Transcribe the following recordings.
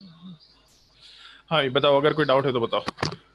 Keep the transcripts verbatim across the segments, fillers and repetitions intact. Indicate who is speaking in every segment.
Speaker 1: हाँ, ये बताओ, अगर कोई डाउट है तो बताओ।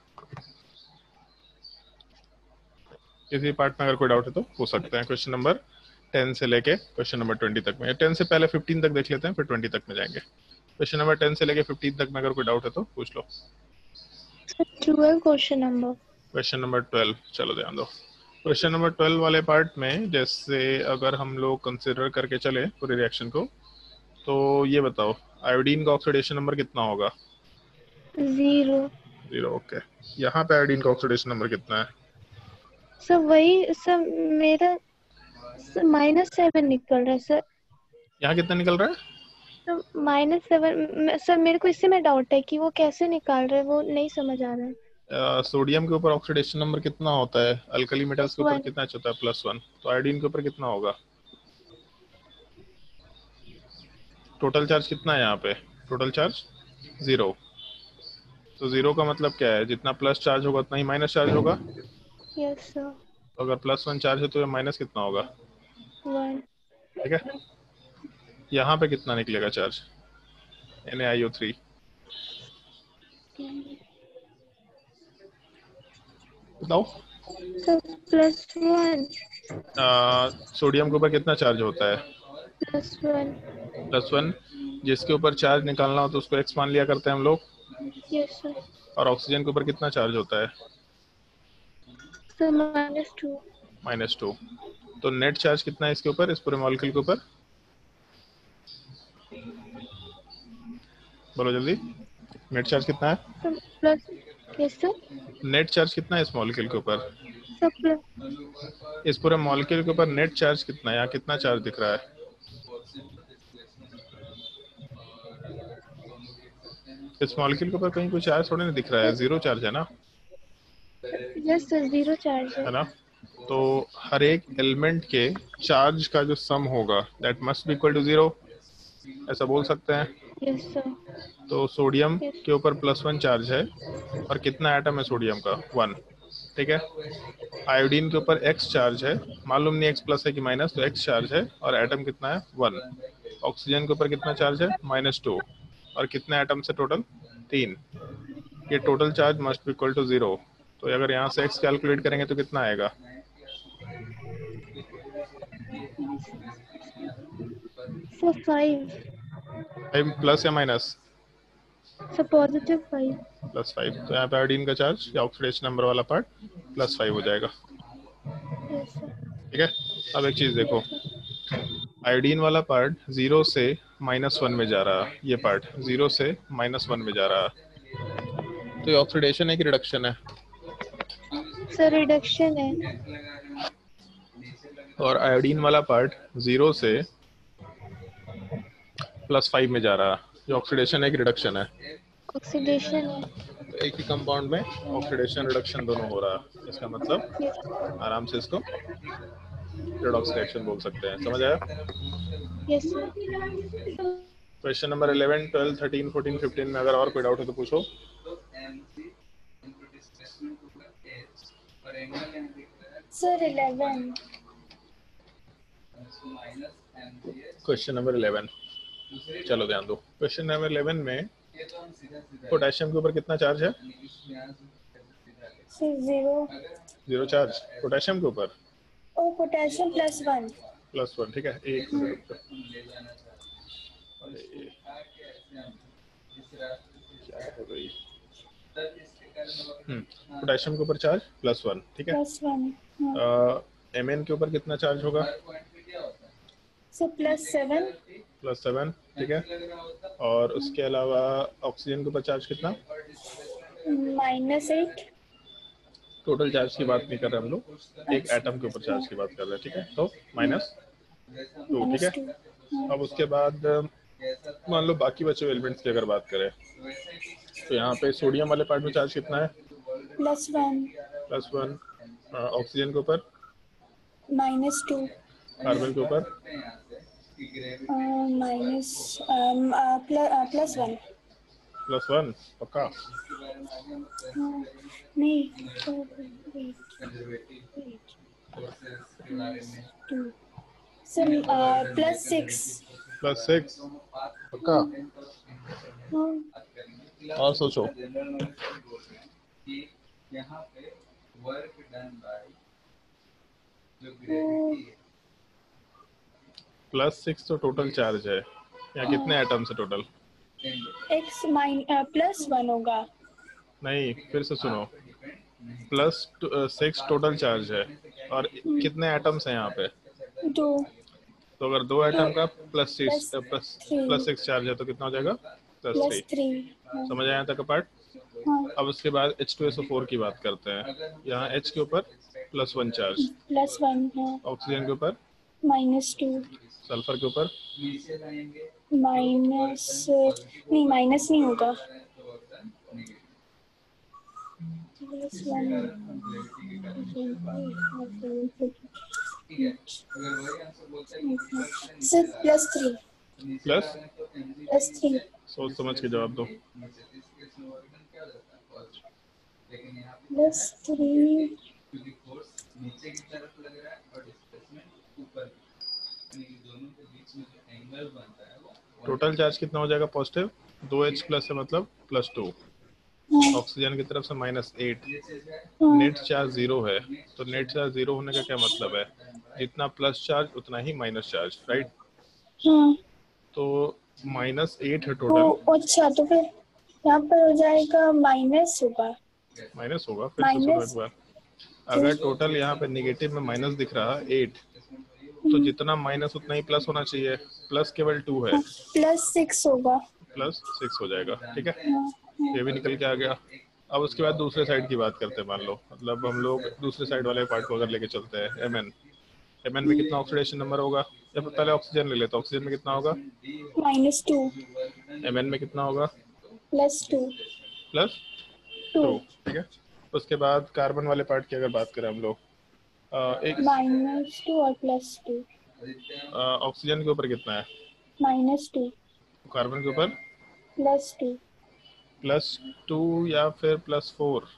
Speaker 1: किसी पार्ट में अगर कोई डाउट है तो पूछ सकते हैं। क्वेश्चन नंबर टेन से लेके क्वेश्चन नंबर ट्वेंटी तक में, टेन से पहले फिफ्टीन तक देख लेते हैं, फिर ट्वेंटी तक में जाएंगे। क्वेश्चन नंबर टेन से लेके फिफ्टीन तक में अगर कोई डाउट है तो पूछ लो।
Speaker 2: Twelve question number
Speaker 1: question number twelve, चलो ध्यान दो। क्वेश्चन नंबर ट्वेल्व वाले पार्ट में जैसे अगर हम लोग कंसिडर करके चले पूरे रिएक्शन को, तो ये बताओ आयोडीन का ऑक्सीडेशन नंबर कितना होगा?
Speaker 2: जीरो।
Speaker 1: Zero, okay. यहाँ पे आयोडीन का ऑक्सीडेशन नंबर कितना है?
Speaker 2: सर वही सर, मेरा माइनस सेवन निकल रहा है सर।
Speaker 1: यहाँ कितना निकल रहा है?
Speaker 2: Sir minus seven. सर मेरे को इससे में डाउट है कि वो कैसे निकाल रहे हैं, वो नहीं समझ आ रहा है।
Speaker 1: सोडियम के ऊपर ऑक्सीडेशन नंबर कितना होता है? अल्कली मेटल्स
Speaker 2: प्लस
Speaker 1: के ऊपर
Speaker 2: वन।
Speaker 1: कितना होता है? Plus one. तो आयोडीन के ऊपर कितना होगा? टोटल चार्ज कितना है यहाँ पे? Total charge zero. तो जीरो का मतलब क्या है? जितना प्लस चार्ज होगा उतना ही माइनस चार्ज होगा।
Speaker 2: Yes sir.
Speaker 1: तो अगर प्लस वन चार्ज है तो माइनस कितना होगा?
Speaker 2: वन।
Speaker 1: ठीक है। यहाँ पे कितना निकलेगा charge? N A I O three. बताओ।
Speaker 2: Sir plus one.
Speaker 1: सोडियम के ऊपर कितना चार्ज होता है?
Speaker 2: Plus one.
Speaker 1: Plus one. जिसके ऊपर चार्ज निकालना हो तो उसको एक्स मान लिया करते हैं हम लोग।
Speaker 2: Yes sir.
Speaker 1: और ऑक्सीजन के ऊपर कितना चार्ज होता है?
Speaker 2: Sir minus two.
Speaker 1: Minus two. तो नेट चार्ज कितना है इसके ऊपर, इस पूरे मॉलिक्यूल के ऊपर? बोलो जल्दी। नेट चार्ज कितना है?
Speaker 2: Sir plus. Yes sir.
Speaker 1: Net charge कितना है इस मॉलिक्यूल के ऊपर?
Speaker 2: Sir plus.
Speaker 1: इस पूरे मॉलिक्यूल के ऊपर नेट चार्ज कितना है? यहाँ कितना चार्ज दिख रहा है? इस मॉलिक्यूल के ऊपर कहीं कोई चार्ज थोड़ी ना दिख रहा है, जीरो चार्ज है ना।
Speaker 2: यस सर, जीरो चार्ज है।
Speaker 1: है ना। तो हर एक एलिमेंट के चार्ज का जो सम होगा that must be equal to zero, ऐसा बोल सकते हैं।
Speaker 2: Yes sir.
Speaker 1: तो सोडियम
Speaker 2: यस।
Speaker 1: के ऊपर प्लस वन चार्ज है और कितना एटम है सोडियम का? वन। ठीक है। आयोडीन के ऊपर एक्स चार्ज है, मालूम नहीं एक्स प्लस है कि माइनस, तो एक्स चार्ज है और एटम कितना है? वन। ऑक्सीजन के ऊपर कितना चार्ज है? Minus two. और कितने एटम से टोटल? तीन। ये total charge must be equal to zero. तो अगर यहाँ से एक्स कैलकुलेट करेंगे तो कितना आएगा?
Speaker 2: Sir five.
Speaker 1: फाइव प्लस या minus?
Speaker 2: Sir positive five.
Speaker 1: Plus five. तो यहाँ पे आयोडीन का चार्ज या ऑक्सीडेशन नंबर वाला पार्ट प्लस फाइव हो जाएगा।
Speaker 2: Yes sir.
Speaker 1: ठीक है। अब एक चीज देखो,
Speaker 2: यस सर।
Speaker 1: आयोडीन वाला पार्ट जीरो से माइनस वन में जा रहा है, ये पार्ट जीरो से माइनस वन में जा रहा है। तो ये ऑक्सीडेशन है कि रिडक्शन है?
Speaker 2: सर रिडक्शन है।
Speaker 1: और आयोडीन वाला पार्ट जीरो से प्लस फाइव में जा रहा है, ये ऑक्सीडेशन है कि रिडक्शन है?
Speaker 2: ऑक्सीडेशन है।
Speaker 1: तो एक ही कंपाउंड में ऑक्सीडेशन रिडक्शन दोनों हो रहा है, इसका मतलब आराम से इसको रेडॉक्स रिएक्शन बोल सकते हैं। समझ आया?
Speaker 2: Yes sir.
Speaker 1: Question number eleven, twelve, thirteen, fourteen, fifteen में अगर और कोई डाउट है तो पूछो।
Speaker 2: Sir eleven.
Speaker 1: Question number eleven, चलो ध्यान दो। क्वेश्चन नंबर इलेवन में पोटेशियम के ऊपर कितना चार्ज है?
Speaker 2: Sir zero.
Speaker 1: Zero charge potassium के ऊपर।
Speaker 2: Oh potassium plus one.
Speaker 1: Plus one. ठीक है, एक मिनट। अरे क्या हो गई? हम्म पोटेशियम के ऊपर चार्ज प्लस वन। ठीक है।
Speaker 2: Plus one.
Speaker 1: एम एन के ऊपर कितना चार्ज होगा?
Speaker 2: Sir plus seven.
Speaker 1: Plus seven. ठीक है। और उसके अलावा ऑक्सीजन के ऊपर चार्ज कितना?
Speaker 2: Minus eight.
Speaker 1: टोटल चार्ज की बात नहीं कर रहे हम लोग, एक
Speaker 2: अच्छा।
Speaker 1: एटम के ऊपर चार्ज की बात कर रहे हैं। ठीक है। तो माइनस टू। ठीक
Speaker 2: माइनस
Speaker 1: है।
Speaker 2: टू।
Speaker 1: अब उसके बाद मान लो बाकी बचे हुए एलिमेंट्स की अगर बात करें, तो यहाँ पे सोडियम वाले पार्ट में चार्ज कितना है?
Speaker 2: Plus one.
Speaker 1: Plus one. Oxygen के ऊपर?
Speaker 2: Minus two.
Speaker 1: कार्बन के ऊपर?
Speaker 2: Minus plus one.
Speaker 1: Plus one पक्का?
Speaker 2: नहीं। Two. Sir plus six.
Speaker 1: Plus six पक्का? और सोचो। प्लस सिक्स तो टोटल चार्ज है, यहाँ कितने एटम्स है total?
Speaker 2: X minus plus one होगा।
Speaker 1: नहीं, फिर से सुनो, प्लस सिक्स टोटल चार्ज है और कितने एटम्स हैं यहाँ पे?
Speaker 2: दो।
Speaker 1: तो अगर दो एटम का plus six
Speaker 2: plus
Speaker 1: plus
Speaker 2: three.
Speaker 1: Plus six charge है तो कितना हो जाएगा? Plus
Speaker 2: plus
Speaker 1: three.
Speaker 2: थ्री।
Speaker 1: समझ आया तक पार्ट?
Speaker 2: हाँ।
Speaker 1: अब उसके बाद H two S O four की बात करते हैं। यहाँ H के ऊपर plus one charge,
Speaker 2: plus one है।
Speaker 1: ऑक्सीजन के ऊपर
Speaker 2: माइनस टू।
Speaker 1: सल्फर के ऊपर
Speaker 2: माइनस नहीं, माइनस नहीं होगा। Plus one. सिर्फ plus three.
Speaker 1: Plus
Speaker 2: plus three.
Speaker 1: सोच समझ के जवाब दो।
Speaker 2: Plus three.
Speaker 1: टोटल चार्ज कितना हो जाएगा? पॉजिटिव, दो एच प्लस है मतलब प्लस टू, ऑक्सीजन की तरफ से minus eight, net charge zero है। तो नेट चार्ज जीरो होने का क्या मतलब है? जितना प्लस चार्ज उतना ही माइनस चार्ज, राइट?
Speaker 2: हाँ।
Speaker 1: तो माइनस एट है
Speaker 2: तो
Speaker 1: टोटल।
Speaker 2: अच्छा, तो फिर यहाँ पर हो जाएगा माइनस होगा।
Speaker 1: माइनस होगा, फिर से सुनो एक बार। अगर टोटल यहाँ पे निगेटिव में माइनस दिख रहा है एट, तो जितना माइनस उतना ही प्लस होना चाहिए। प्लस केवल टू है,
Speaker 2: प्लस सिक्स होगा।
Speaker 1: प्लस सिक्स हो जाएगा, ठीक है?
Speaker 2: हाँ,
Speaker 1: ये भी निकल के आ गया। अब उसके बाद दूसरे साइड की बात करते हैं। मान लो मतलब हम लोग दूसरे साइड वाले पार्ट को अगर लेके चलते हैं, एम एन एम एन में कितना ऑक्सीडेशन नंबर होगा? जब पहले ऑक्सीजन ले लेते, ऑक्सीजन में कितना होगा?
Speaker 2: Minus two.
Speaker 1: एम एन में कितना होगा?
Speaker 2: Plus two.
Speaker 1: Plus
Speaker 2: two.
Speaker 1: Two, ठीक है? उसके बाद कार्बन वाले पार्ट की अगर बात करें हम लोग, अ, एक
Speaker 2: माइनस टू और प्लस टू।
Speaker 1: ऑक्सीजन के ऊपर कितना है?
Speaker 2: Minus two.
Speaker 1: कार्बन के ऊपर
Speaker 2: प्लस टू।
Speaker 1: प्लस टू या फिर प्लस फोर?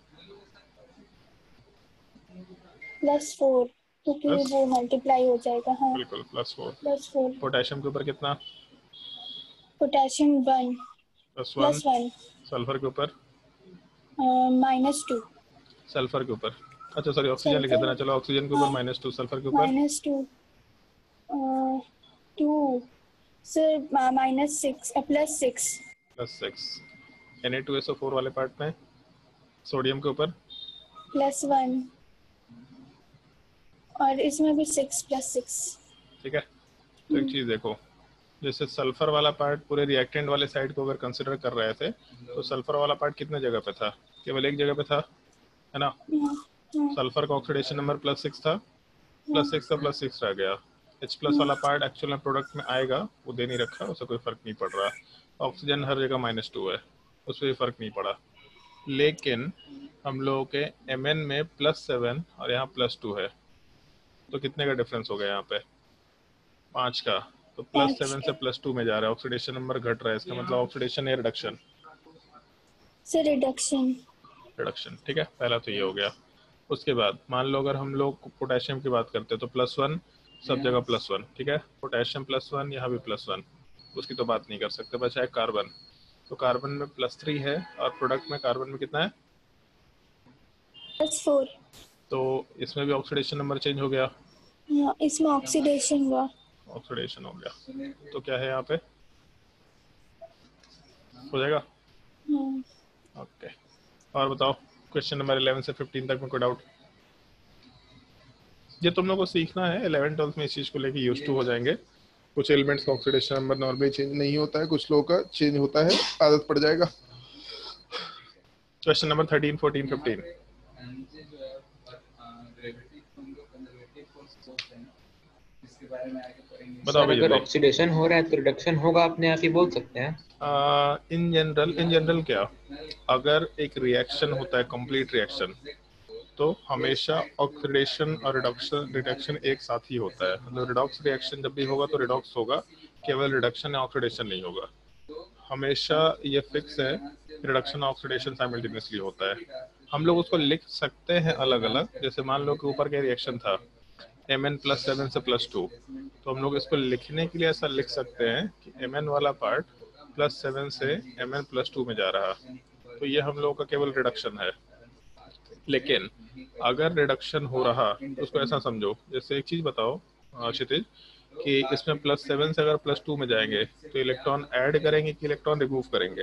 Speaker 2: प्लस फोर, क्योंकि
Speaker 1: प्लस
Speaker 2: वो मल्टीप्लाई हो जाएगा। हाँ,
Speaker 1: बिल्कुल plus four.
Speaker 2: Plus four.
Speaker 1: Potassium के ऊपर कितना?
Speaker 2: Potassium one.
Speaker 1: Plus one.
Speaker 2: Plus one.
Speaker 1: Sulphur के ऊपर
Speaker 2: माइनस टू।
Speaker 1: सल्फर के ऊपर अच्छा सॉरी ऑक्सीजन लिखे थे ना, चलो ऑक्सीजन के ऊपर माइनस टू, सल्फर के ऊपर
Speaker 2: minus two. Two sir minus six plus six.
Speaker 1: Plus six. N A two S O four वाले पार्ट में सोडियम के ऊपर
Speaker 2: प्लस वन, और इसमें भी सिक्स प्लस सिक्स।
Speaker 1: ठीक है? तो एक चीज देखो, जैसे सल्फर वाला पार्ट पूरे रिएक्टेंट वाले साइड को अगर कंसिडर कर रहे थे, तो सल्फर वाला पार्ट कितने जगह पे था? केवल एक जगह पे था, है ना? सल्फर का ऑक्सीडेशन नंबर प्लस सिक्स था, प्लस सिक्स का प्लस सिक्स रह गया। H प्लस वाला पार्ट एक्चुअल में प्रोडक्ट में आएगा, वो दे नहीं रखा, उससे कोई फर्क नहीं पड़ रहा। ऑक्सीजन हर जगह माइनस टू है, उससे भी फर्क नहीं पड़ा। लेकिन हम लोगों के एम एन में प्लस सेवन और यहाँ प्लस टू है, तो कितने का डिफरेंस हो गया यहाँ पे? पाँच का। तो प्लस सेवन से प्लस टू में जा रहा है, ऑक्सीडेशन नंबर घट रहा है, इसका मतलब ऑक्सीडेशन या रिडक्शन?
Speaker 2: से रिडक्शन।
Speaker 1: रिडक्शन, ठीक है? पहला तो ये हो गया। उसके बाद मान लो अगर हम लोग पोटेशियम की बात करते हैं, तो प्लस वन सब जगह प्लस वन, ठीक है? पोटेशियम प्लस वन, यहाँ भी प्लस वन, उसकी तो बात नहीं कर सकते। बचा है कार्बन, तो कार्बन में प्लस थ्री है और प्रोडक्ट में कार्बन में कितना है?
Speaker 2: Plus four.
Speaker 1: तो इसमें भी ऑक्सीडेशन नंबर चेंज हो गया।
Speaker 2: इसमें ऑक्सीडेशन हुआ।
Speaker 1: ऑक्सीडेशन हो गया, तो क्या है यहाँ पे? हो जाएगा। ओके, और बताओ क्वेश्चन नंबर इलेवन से फिफ्टीन तक में कोई डाउट? ये तुम लोगों को सीखना है, इलेवन ट्वेल्थ में इस चीज़ को लेके यूज टू हो जाएंगे। कुछ एलिमेंट्स का ऑक्सीडेशन नंबर नॉर्मली चेंज नहीं होता है, कुछ लोगों का चेंज होता है, आदत पड़ जाएगा। Question number thirteen fourteen fifteen. बताओ
Speaker 3: सर, अगर ऑक्सीडेशन हो रहा है तो रिडक्शन होगा, अपने आप ही बोल सकते हैं।
Speaker 1: इन जनरल इन जनरल क्या, अगर एक रिएक्शन होता है कंप्लीट रिएक्शन, तो हमेशा ऑक्सीडेशन और रिडक्शन रिडक्शन एक साथ ही होता है। मतलब रिडॉक्स रिएक्शन जब भी होगा तो रिडॉक्स होगा, केवल रिडक्शन या ऑक्सीडेशन नहीं होगा। हमेशा ये फिक्स है, रिडक्शन ऑक्सीडेशन साइमल्टेनियसली होता है। हम लोग उसको लिख सकते हैं अलग अलग, जैसे मान लो कि ऊपर का रिएक्शन था एम एन प्लस सेवन से प्लस टू, तो हम लोग इसको लिखने के लिए ऐसा लिख सकते हैं कि एम एन वाला पार्ट प्लस सेवन से एम एन प्लस टू में जा रहा, तो ये हम लोगों का केवल रिडक्शन है। लेकिन अगर रिडक्शन हो रहा तो उसको ऐसा समझो, जैसे एक चीज बताओ क्षितिज, कि इसमें प्लस सेवन से अगर प्लस टू में जाएंगे तो इलेक्ट्रॉन ऐड करेंगे कि इलेक्ट्रॉन रिमूव करेंगे?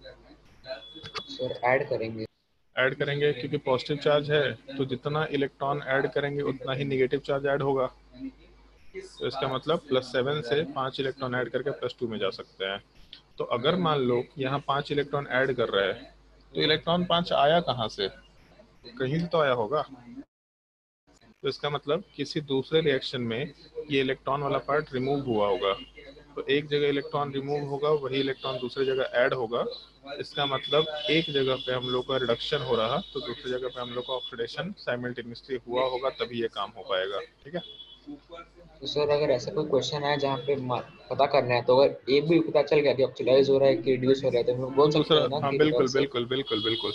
Speaker 3: सर ऐड करेंगे।
Speaker 1: ऐड करेंगे, क्योंकि पॉजिटिव चार्ज है तो जितना इलेक्ट्रॉन ऐड करेंगे उतना ही नेगेटिव चार्ज ऐड होगा। तो इसका मतलब प्लस सेवन से पांच इलेक्ट्रॉन ऐड करके प्लस टू में जा सकते हैं। तो अगर मान लो यहाँ पांच इलेक्ट्रॉन ऐड कर रहे हैं तो इलेक्ट्रॉन पांच आया कहाँ से? कहीं से तो आया होगा। तो इसका मतलब किसी दूसरे रिएक्शन में ये इलेक्ट्रॉन वाला पार्ट रिमूव हुआ होगा। तो एक जगह इलेक्ट्रॉन रिमूव होगा, वही इलेक्ट्रॉन दूसरी जगह ऐड होगा। इसका मतलब एक जगह पे हम लोग का रिडक्शन हो रहा तो दूसरी जगह पे हम लोग का ऑक्सीडेशन साइमल्टेनियसली हुआ होगा, तभी ये काम हो पाएगा। ठीक है।
Speaker 3: तो सर अगर ऐसा कोई क्वेश्चन है जहाँ पे पता करना है, तो अगर एक भी पता चल गया कि ऑक्सीडाइज हो रहा है कि रिड्यूस हो रहा है, तो हम लोग बोल सकते हैं ना
Speaker 1: हाँ
Speaker 3: कि
Speaker 1: बिल्कुल बिल्कुल बिल्कुल बिल्कुल।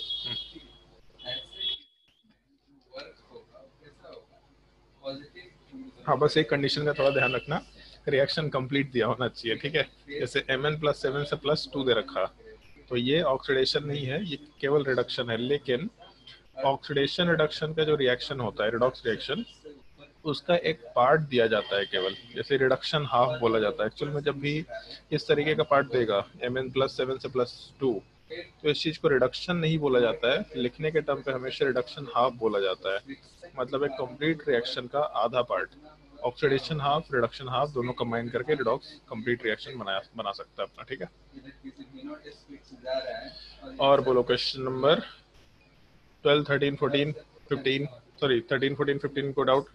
Speaker 1: हाँ बस एक कंडीशन का थोड़ा ध्यान रखना, रिएक्शन कंप्लीट दिया होना चाहिए। ठीक है। जैसे एम एन प्लस सेवन से प्लस टू दे रखा, तो ये ऑक्सीडेशन नहीं है, ये केवल रिडक्शन है। लेकिन ऑक्सीडेशन रिडक्शन का जो रिएक्शन होता है, रिडॉक्स रिएक्शन, उसका एक पार्ट दिया जाता है केवल, जैसे रिडक्शन हाफ बोला जाता है। एक्चुअल में जब भी इस तरीके का पार्ट देगा एम एन प्लस सेवन से प्लस टू, तो इस चीज को रिडक्शन नहीं बोला जाता है, लिखने के टर्म पे हमेशा रिडक्शन हाफ बोला जाता है। मतलब एक कंप्लीट रिएक्शन का आधा part, oxidation half reduction half दोनों कंबाइन करके रिडॉक्स कंप्लीट रिएक्शन बना बना सकता है अपना। ठीक है। और बोलो question number twelve thirteen fourteen fifteen, sorry thirteen fourteen fifteen को डाउट?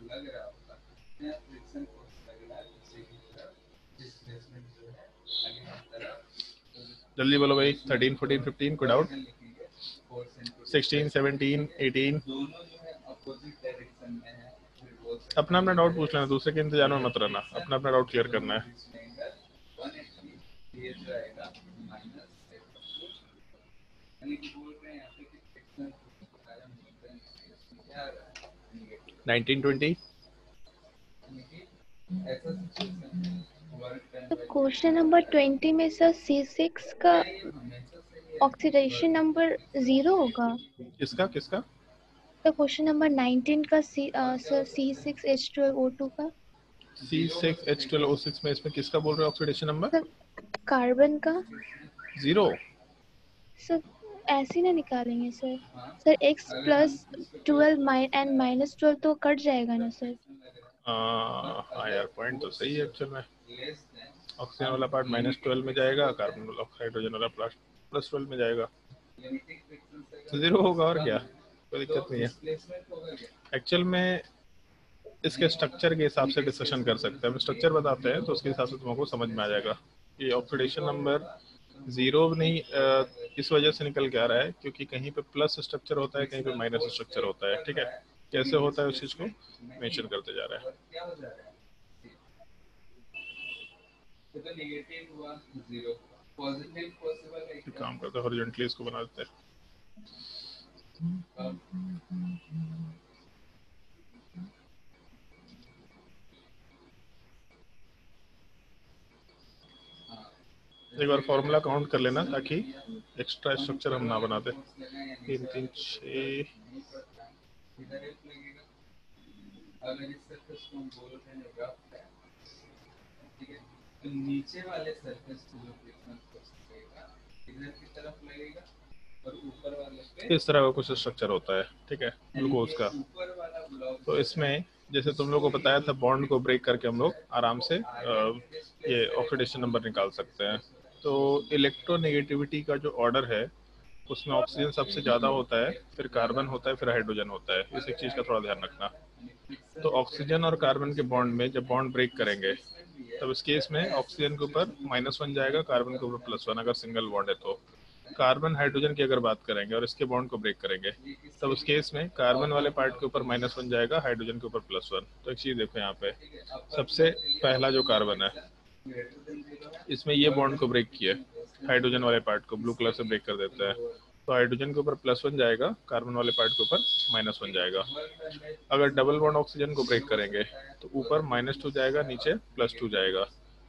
Speaker 1: जल्दी बोलो भाई, थर्टीन फोर्टीन फिफ्टीन को डाउट? सिक्सटीन सेवनटीन एटीन, अपना अपना डाउट पूछ लेना, दूसरे के इंतजार में मत रहना, अपना अपना डाउट क्लियर करना है। Nineteen twenty
Speaker 2: question number twenty में सर सी सिक्स का ऑक्सीडेशन नंबर जीरो होगा।
Speaker 1: किसका किसका?
Speaker 2: तो क्वेश्चन नंबर नाइनटीन का C sir C six H twelve O two का
Speaker 1: C six H twelve O six में इसमें किसका बोल रहे हो ऑक्सीडेशन नंबर?
Speaker 2: सर कार्बन का
Speaker 1: जीरो।
Speaker 2: सर ऐसे ना निकालेंगे sir. Sir X plus twelve and minus twelve तो कट जाएगा ना सर।
Speaker 1: हाँ यार पॉइंट तो सही है। एक्चुअल में ऑक्सीजन वाला पार्ट माइनस ट्वेल्व में जाएगा, कार्बन वाला हाइड्रोजन वाला प्लस ट्वेल्व में जाएगा, तो जीरो होगा और क्या, कोई दिक्कत नहीं है। एक्चुअल में इसके स्ट्रक्चर के हिसाब से डिस्कशन कर सकते हैं, हम स्ट्रक्चर बताते हैं तो उसके हिसाब से तुमको समझ में आ जाएगा कि ऑक्सीडेशन नंबर जीरो नहीं इस वजह से निकल के आ रहा है क्योंकि कहीं पे प्लस स्ट्रक्चर होता है, कहीं पे माइनस स्ट्रक्चर होता है। ठीक है। कैसे होता है उस चीज को मेंशन करते जा रहा है। काम करते हैं हॉरिजॉन्टली, इसको बना देते हैं। एक बार फॉर्मूला काउंट कर लेना ताकि एक्स्ट्रा स्ट्रक्चर हम ना बनाते। तीन तीन छः,
Speaker 4: नीचे वाले सरफेस को जो प्लेसमेंट करेगा इधर की तरफ लगेगा और ऊपर वाले पे
Speaker 1: इस तरह का कुछ स्ट्रक्चर होता है। ठीक है, ग्लूकोज का। तो इसमें जैसे तुम लोगों को बताया था, बॉन्ड को ब्रेक करके हम लोग आराम से ये ऑक्सीडेशन नंबर निकाल सकते हैं। तो इलेक्ट्रोनेगेटिविटी का जो ऑर्डर है उसमें ऑक्सीजन सबसे ज़्यादा होता है, फिर कार्बन होता है, फिर हाइड्रोजन होता है। इस एक चीज़ का थोड़ा ध्यान रखना। तो ऑक्सीजन और कार्बन के बॉन्ड में जब बॉन्ड ब्रेक करेंगे तब इस केस में ऑक्सीजन के ऊपर माइनस वन जाएगा, कार्बन के ऊपर प्लस वन, अगर सिंगल बॉन्ड है तो। कार्बन हाइड्रोजन की अगर बात करेंगे और इसके बॉन्ड को ब्रेक करेंगे तब उस केस में कार्बन वाले पार्ट के ऊपर माइनस वन जाएगा, हाइड्रोजन के ऊपर प्लस वन। तो एक चीज़ देखो यहाँ पे, सबसे पहला जो कार्बन है इसमें ये बॉन्ड को ब्रेक किया, हाइड्रोजन वाले पार्ट को ब्लू कलर से ब्रेक कर देता है, तो हाइड्रोजन के ऊपर प्लस वन जाएगा, कार्बन वाले पार्ट के ऊपर माइनस वन जाएगा। अगर डबल बॉन्ड ऑक्सीजन को ब्रेक करेंगे तो ऊपर माइनस टू जाएगा, नीचे प्लस टू जाएगा।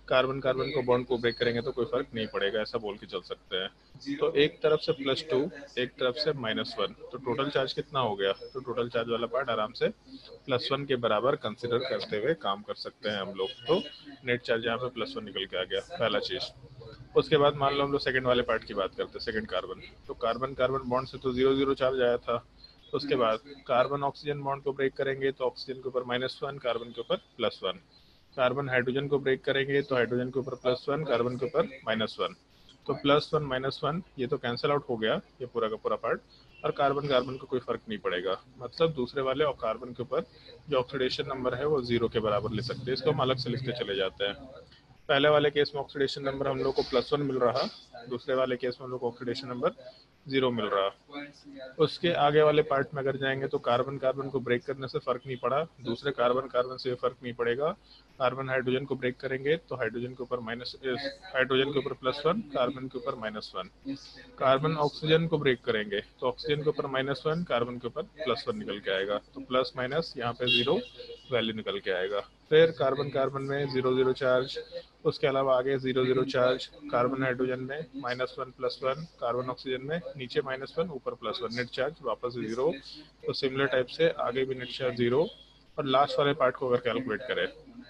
Speaker 1: कार्बन कार्बन को बॉन्ड को ब्रेक करेंगे तो कोई फर्क नहीं पड़ेगा, ऐसा बोल के चल सकते हैं। तो एक तरफ से प्लस टू, एक तरफ से माइनस वन, तो टोटल चार्ज कितना हो गया? तो टोटल चार्ज वाला पार्ट आराम से प्लस वन के बराबर कंसिडर करते हुए काम कर सकते हैं हम लोग। तो नेट चार्ज यहाँ पे प्लस वन निकल के आ गया, पहला चीज। उसके बाद मान लो हम लोग सेकंड वाले पार्ट की बात करते हैं, सेकंड कार्बन। तो कार्बन कार्बन बॉन्ड से तो जीरो जीरो चार्ज आया था। उसके बाद कार्बन ऑक्सीजन बॉन्ड को ब्रेक करेंगे तो ऑक्सीजन के ऊपर माइनस वन, कार्बन के ऊपर प्लस वन। कार्बन हाइड्रोजन को ब्रेक करेंगे तो हाइड्रोजन के ऊपर प्लस वन, कार्बन के ऊपर माइनस वन। तो प्लस वन माइनस वन ये तो कैंसिल आउट हो गया, ये पूरा का पूरा पार्ट, और कार्बन कार्बन को कोई फर्क नहीं पड़ेगा। मतलब दूसरे वाले और कार्बन के ऊपर जो ऑक्सीडेशन नंबर है वो जीरो के बराबर ले सकते हैं। इसको हम अलग से लिखते चले जाते हैं। पहले वाले केस में ऑक्सीडेशन नंबर हम लोग को प्लस वन मिल रहा, दूसरे वाले केस में हम लोग को ऑक्सीडेशन नंबर जीरो मिल रहा। उसके आगे वाले पार्ट में अगर जाएंगे तो कार्बन कार्बन को ब्रेक करने से फर्क नहीं पड़ा, दूसरे कार्बन कार्बन से फर्क नहीं पड़ेगा। कार्बन हाइड्रोजन को ब्रेक करेंगे तो हाइड्रोजन के ऊपर माइनस, हाइड्रोजन के ऊपर प्लस वन, कार्बन के ऊपर माइनस वन। कार्बन ऑक्सीजन को ब्रेक करेंगे तो ऑक्सीजन के ऊपर माइनस वन, कार्बन के ऊपर प्लस वन निकल के आएगा। तो प्लस माइनस यहाँ पे जीरो वैल्यू निकल के आएगा। फिर कार्बन कार्बन में जीरो जीरो चार्ज, उसके अलावा आगे zero zero charge, carbon hydrogen में minus one plus one, carbon oxygen में नीचे माइनस वन ऊपर प्लस वन, नेट चार्ज वापस जीरो। तो सिमिलर टाइप से आगे भी नेट चार्ज जीरो। और लास्ट वाले पार्ट को अगर कैलकुलेट करें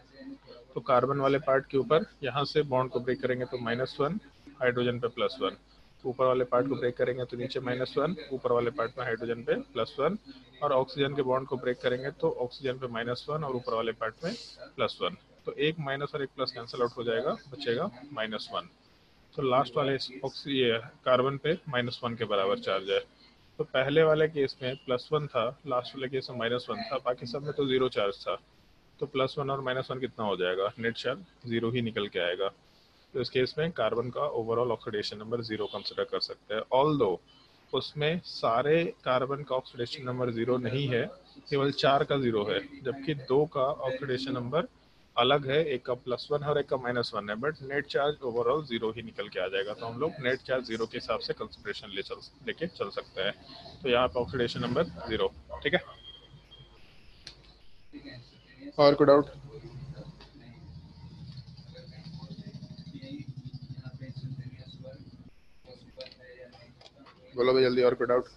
Speaker 1: तो कार्बन वाले पार्ट के ऊपर यहाँ से बॉन्ड को ब्रेक करेंगे तो माइनस वन, हाइड्रोजन पे प्लस वन। ऊपर वाले पार्ट को ब्रेक करेंगे तो नीचे माइनस वन, ऊपर वाले पार्ट में हाइड्रोजन पे प्लस वन। और ऑक्सीजन के बॉन्ड को ब्रेक करेंगे तो ऑक्सीजन पे माइनस वन और ऊपर वाले पार्ट में प्लस वन। तो एक माइनस और एक प्लस कैंसिल आउट हो जाएगा, बचेगा माइनस वन। तो लास्ट वाले ऑक्सीजन कार्बन पे माइनस वन के बराबर चार्ज है। तो पहले वाले केस में प्लस वन था, लास्ट वाले केस में माइनस वन था, बाकी सब में तो जीरो चार्ज था। तो प्लस वन और माइनस वन कितना हो जाएगा? नेट चार्ज जीरो ही निकल के आएगा। तो इस केस में कार्बन का overall oxidation number zero consider कर सकते हैं। ऑल्दो उसमें सारे कार्बन का ऑक्सीडेशन नंबर जीरो नहीं है, केवल चार का जीरो है, जबकि दो का ऑक्सीडेशन नंबर अलग है, एक का प्लस वन है और एक का माइनस वन है, but net charge overall zero ही निकल के आ जाएगा। तो हम लोग नेट चार्ज जीरो के हिसाब से कंसिडरेशन ले चल लेके चल सकते हैं। तो यहाँ पे ऑक्सीडेशन नंबर जीरो, ठीक है। और कोई डाउट? बोलो भाई जल्दी, और कोई डाउट?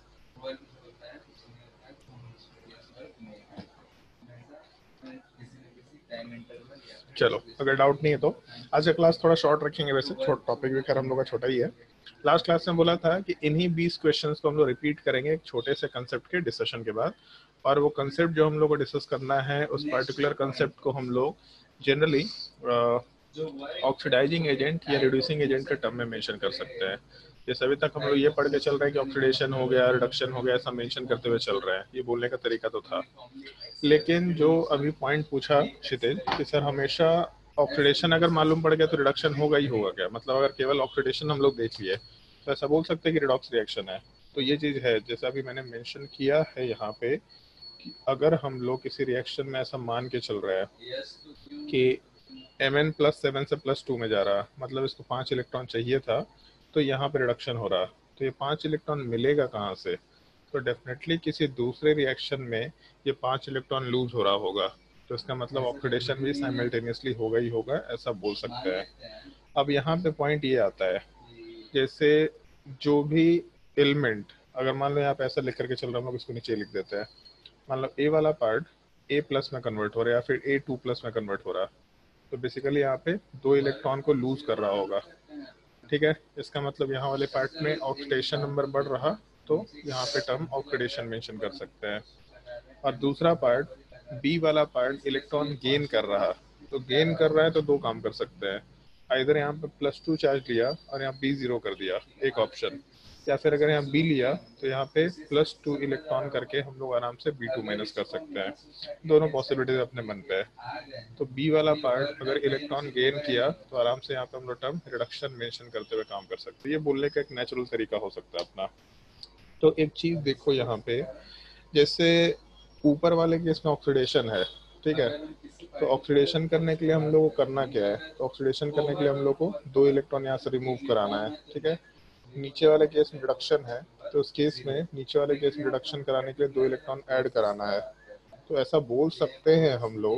Speaker 1: चलो अगर डाउट नहीं है तो आज का क्लास थोड़ा शॉर्ट रखेंगे। वैसे छोटा टॉपिक भी खैर हम लोग का छोटा ही है। लास्ट क्लास में बोला था कि इन्हीं बीस क्वेश्चंस को हम लोग रिपीट करेंगे एक छोटे से कंसेप्ट के डिस्कशन के बाद। और वो कंसेप्ट जो हम लोग को डिस्कस करना है, उस पर्टिकुलर कंसेप्ट को हम लोग जनरली ऑक्सीडाइजिंग एजेंट या रिड्यूसिंग एजेंट के टर्म में मेंशन कर सकते हैं। जैसे अभी तक हम लोग ये पढ़ के चल रहे हैं कि ऑक्सीडेशन हो गया, रिडक्शन हो गया, ऐसा मेंशन करते हुए चल रहे हैं। ये बोलने का तरीका तो था, लेकिन जो अभी पॉइंट पूछा क्षितिज कि सर हमेशा ऑक्सीडेशन अगर मालूम पड़ गया तो रिडक्शन होगा ही होगा क्या? मतलब अगर केवल ऑक्सीडेशन हम लोग देख लिए तो ऐसा बोल सकते हैं कि रिडॉक्स रिएक्शन है। तो ये चीज़ है, जैसा अभी मैंने मेंशन किया है यहाँ पे, कि अगर हम लोग किसी रिएक्शन में ऐसा मान के चल रहा है कि एम एन प्लस सेवन से प्लस टू में जा रहा, मतलब इसको पाँच इलेक्ट्रॉन चाहिए था, तो यहाँ पे रिडक्शन हो रहा, तो ये पाँच इलेक्ट्रॉन मिलेगा कहाँ से? तो डेफिनेटली किसी दूसरे रिएक्शन में ये पाँच इलेक्ट्रॉन लूज हो रहा होगा। तो इसका मतलब ऑक्सीडेशन भी साइमल्टेनियसली होगा ही होगा, ऐसा बोल सकते हैं। अब यहाँ पे पॉइंट ये आता है, जैसे जो भी एलिमेंट, अगर मान लो यहाँ पे ऐसा लिख करके चल रहा है, हम लोग इसको नीचे लिख देते हैं। मान लो ए वाला पार्ट ए प्लस में कन्वर्ट हो रहा है या फिर ए टू प्लस में कन्वर्ट हो रहा है, तो बेसिकली यहाँ पे दो इलेक्ट्रॉन को लूज कर रहा होगा, ठीक है। इसका मतलब यहाँ वाले पार्ट में ऑक्सीडेशन नंबर बढ़ रहा, तो यहाँ पे टर्म ऑक्सीडेशन मेंशन कर सकते हैं। और दूसरा पार्ट बी वाला पार्ट इलेक्ट्रॉन गेन कर रहा, तो गेन कर रहा है तो दो काम कर सकते हैं, इधर यहाँ पे प्लस टू चार्ज लिया और यहाँ बी जीरो कर दिया, एक ऑप्शन, या फिर अगर यहाँ बी लिया तो यहाँ पे प्लस टू इलेक्ट्रॉन करके हम लोग आराम से बी टू माइनस कर सकते हैं। दोनों पॉसिबिलिटीज अपने मन पे है। तो बी वाला पार्ट अगर इलेक्ट्रॉन गेन किया तो आराम से यहाँ पे हम लोग टर्म रिडक्शन मेंशन करते हुए काम कर सकते हैं। ये बोलने का एक नेचुरल तरीका हो सकता है अपना। तो एक चीज देखो यहाँ पे, जैसे ऊपर वाले केस में ऑक्सीडेशन है, ठीक है, तो ऑक्सीडेशन करने के लिए हम लोग को करना क्या है? तो ऑक्सीडेशन करने के लिए हम लोग को दो इलेक्ट्रॉन यहाँ से रिमूव कराना है, ठीक है। नीचे वाले केस में रिडक्शन है, तो उस केस में नीचे वाले केस में रिडक्शन कराने के लिए दो इलेक्ट्रॉन ऐड कराना है। तो ऐसा बोल सकते हैं हम लोग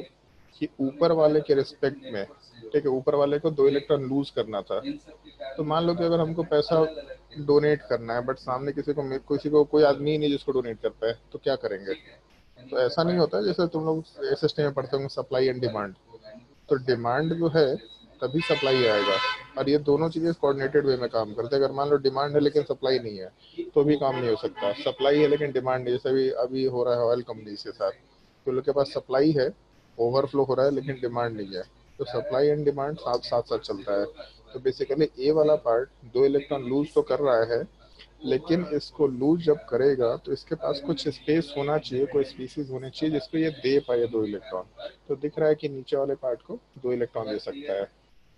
Speaker 1: कि ऊपर वाले के रिस्पेक्ट में, ठीक है, ऊपर वाले को दो इलेक्ट्रॉन लूज करना था। तो मान लो कि अगर हमको पैसा डोनेट करना है बट सामने किसी को किसी को कोई आदमी ही नहीं जिसको डोनेट कर पाए, तो क्या करेंगे? तो ऐसा नहीं होता जैसे तुम लोग सिस्टम में पढ़ते होंगे सप्लाई एंड डिमांड। तो डिमांड जो है तभी सप्लाई आएगा, और ये दोनों चीजें कोऑर्डिनेटेड वे में काम करते हैं। अगर मान लो डिमांड है लेकिन सप्लाई नहीं है तो भी काम नहीं हो सकता। सप्लाई है लेकिन डिमांड नहीं, जैसे अभी अभी हो रहा है ऑयल कंपनी के साथ, तो लोग के पास सप्लाई है, ओवरफ्लो हो रहा है लेकिन डिमांड नहीं है, तो सप्लाई एंड डिमांड साथ साथ साथ चलता है। तो बेसिकली ए वाला पार्ट दो इलेक्ट्रॉन लूज तो कर रहा है, लेकिन इसको लूज जब करेगा तो इसके पास कुछ स्पेस होना चाहिए, कोई स्पीसीज होनी चाहिए जिसको ये दे पाए दो इलेक्ट्रॉन। तो दिख रहा है कि नीचे वाले पार्ट को दो इलेक्ट्रॉन दे सकता है।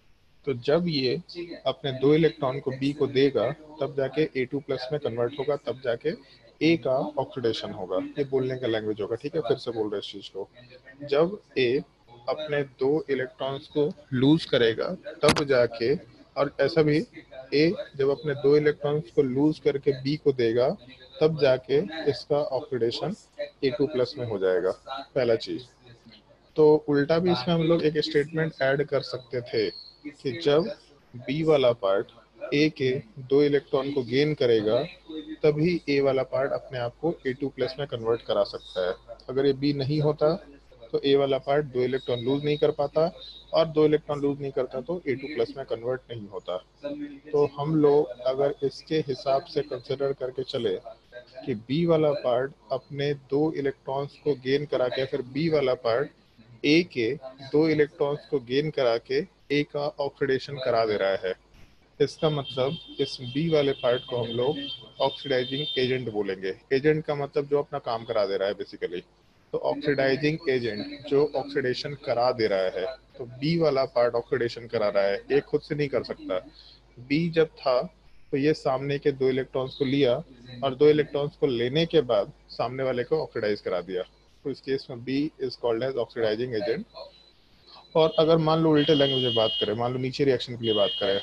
Speaker 1: तो जब ये अपने दो इलेक्ट्रॉन को बी को देगा तब जाके ए टू प्लस में कन्वर्ट होगा, तब जाके ए का ऑक्सीडेशन होगा। ये बोलने का लैंग्वेज होगा, ठीक है। फिर से बोल रहे इस चीज को, जब ए अपने दो इलेक्ट्रॉन्स को लूज करेगा तब जाके, और ऐसा भी ए जब अपने दो इलेक्ट्रॉन्स को लूज करके बी को देगा तब जाके इसका ऑक्सीडेशन ए टू प्लस में हो जाएगा, पहला चीज। तो उल्टा भी इसमें हम लोग एक स्टेटमेंट ऐड कर सकते थे कि जब बी वाला पार्ट ए के दो इलेक्ट्रॉन को गेन करेगा तभी ए वाला पार्ट अपने आप को ए टू प्लस में कन्वर्ट करा सकता है। अगर ये बी नहीं होता तो ए वाला पार्ट दो इलेक्ट्रॉन लूज नहीं कर पाता, और दो इलेक्ट्रॉन लूज नहीं करता तो ए टू प्लस में कन्वर्ट नहीं होता। तो हम लोग अगर इसके हिसाब से कंसिडर करके चले कि बी वाला पार्ट अपने दो इलेक्ट्रॉन्स को गेन करा के फिर बी वाला पार्ट ए के दो इलेक्ट्रॉन्स को गेन करा के ए का ऑक्सीडेशन करा दे रहा है, इसका मतलब इस बी वाले पार्ट को हम लोग ऑक्सीडाइजिंग एजेंट बोलेंगे। एजेंट का मतलब जो अपना काम करा दे रहा है बेसिकली। तो ऑक्सीडाइजिंग एजेंट जो ऑक्सीडेशन करा दे रहा है, तो बी वाला पार्ट ऑक्सीडेशन करा रहा है, ए खुद से नहीं कर सकता। बी जब था तो ये सामने के दो इलेक्ट्रॉन्स को लिया और दो इलेक्ट्रॉन्स को लेने के बाद सामने वाले को ऑक्सीडाइज करा दिया। तो इस केस में B is called as oxidizing agent. और अगर मान लो उल्टे लैंग्वेज में बात करें, मान लो नीचे रिएक्शन के लिए बात करें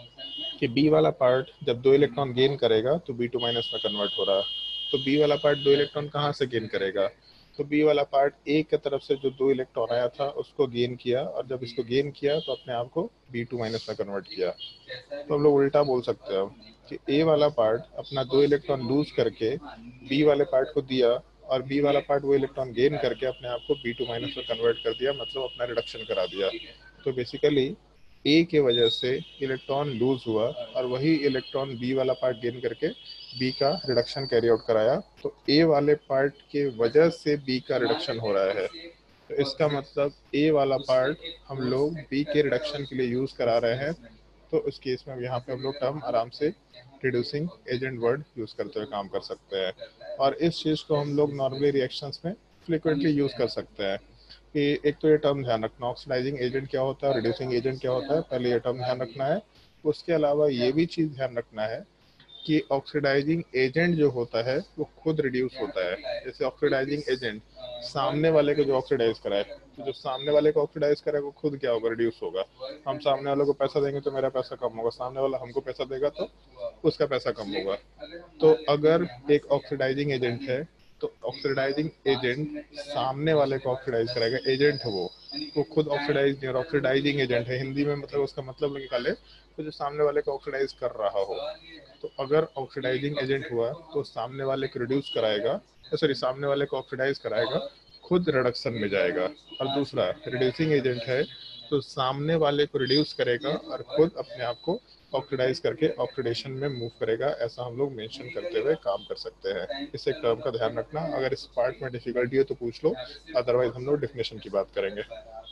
Speaker 1: कि बी वाला पार्ट जब दो इलेक्ट्रॉन गेन करेगा तो बी टू माइनस में कन्वर्ट हो रहा है, तो बी वाला पार्ट दो इलेक्ट्रॉन कहाँ से गेन करेगा? तो बी वाला पार्ट ए की तरफ से जो दो इलेक्ट्रॉन आया था उसको गेन किया, और जब इसको गेन किया तो अपने आप को बी टू माइनस में कन्वर्ट किया। तो हम लोग उल्टा बोल सकते हैं कि ए वाला पार्ट अपना दो इलेक्ट्रॉन लूज करके बी वाले पार्ट को दिया, और बी वाला पार्ट वो इलेक्ट्रॉन गेन करके अपने आप को बी टू माइनस में कन्वर्ट कर दिया, मतलब अपना रिडक्शन करा दिया। तो बेसिकली ए के वजह से इलेक्ट्रॉन लूज हुआ और वही इलेक्ट्रॉन बी वाला पार्ट गेन करके बी का रिडक्शन कैरी आउट कराया। तो ए वाले पार्ट के वजह से बी का रिडक्शन हो रहा है। तो इसका मतलब ए वाला पार्ट हम लोग बी के रिडक्शन के लिए यूज करा रहे हैं। तो इस केस में यहाँ पे हम लोग टर्म आराम से रिड्यूसिंग एजेंट वर्ड यूज करते हुए काम कर सकते हैं। और इस चीज को हम लोग नॉर्मली रिएक्शंस में फ्रिक्वेंटली यूज कर सकते हैं कि एक तो ये टर्म ध्यान रखना, ऑक्सीडाइजिंग एजेंट क्या होता है और रिड्यूसिंग एजेंट क्या होता है, पहले ये टर्म ध्यान रखना है। उसके अलावा ये भी चीज ध्यान रखना है कि ऑक्सीडाइजिंग एजेंट जो होता है वो खुद रिड्यूस होता है। जैसे ऑक्सीडाइजिंग एजेंट सामने वाले को जो ऑक्सीडाइज कराए, तो जो सामने वाले को ऑक्सीडाइज करे वो खुद क्या होगा? रिड्यूस होगा। हम सामने वाले को पैसा देंगे तो मेरा पैसा कम होगा, सामने वाला हमको पैसा देगा तो उसका पैसा कम होगा। तो अगर एक ऑक्सीडाइजिंग एजेंट है तो ऑक्सीडाइजिंग एजेंट सामने वाले को ऑक्सीडाइज कराएगा, एजेंट है वो वो खुद ऑक्सीडाइज नहीं, और ऑक्सीडाइजिंग एजेंट है हिंदी में मतलब उसका मतलब निकाले तो जो सामने वाले को ऑक्सीडाइज कर रहा हो। तो अगर ऑक्सीडाइजिंग एजेंट हुआ तो सामने वाले को रिड्यूस कराएगा, सॉरी सामने वाले को ऑक्सीडाइज कराएगा, खुद रिडक्शन में जाएगा। और दूसरा रिड्यूसिंग एजेंट है तो सामने वाले को रिड्यूस करेगा और खुद अपने आप को ऑक्सीडाइज करके ऑक्सीडेशन में मूव करेगा। ऐसा हम लोग मेंशन करते हुए काम कर सकते हैं। इस एक टर्म का ध्यान रखना। अगर इस पार्ट में डिफिकल्टी हो तो पूछ लो, अदरवाइज हम लोग डेफिनेशन की बात करेंगे।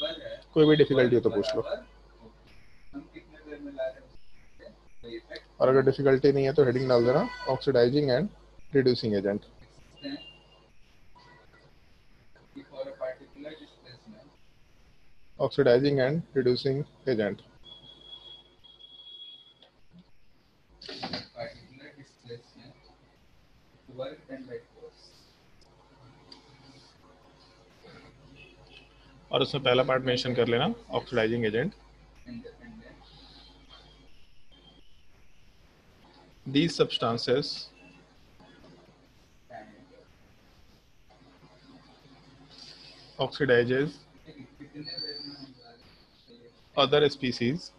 Speaker 1: कोई भी डिफिकल्टी हो तो पूछ लो, और अगर डिफिकल्टी नहीं है तो हेडिंग डाल देना oxidizing and reducing agent. Oxidizing and reducing agent. और उसमें पहला पार्ट मेंशन कर लेना oxidizing agent. These substances oxidizes other species,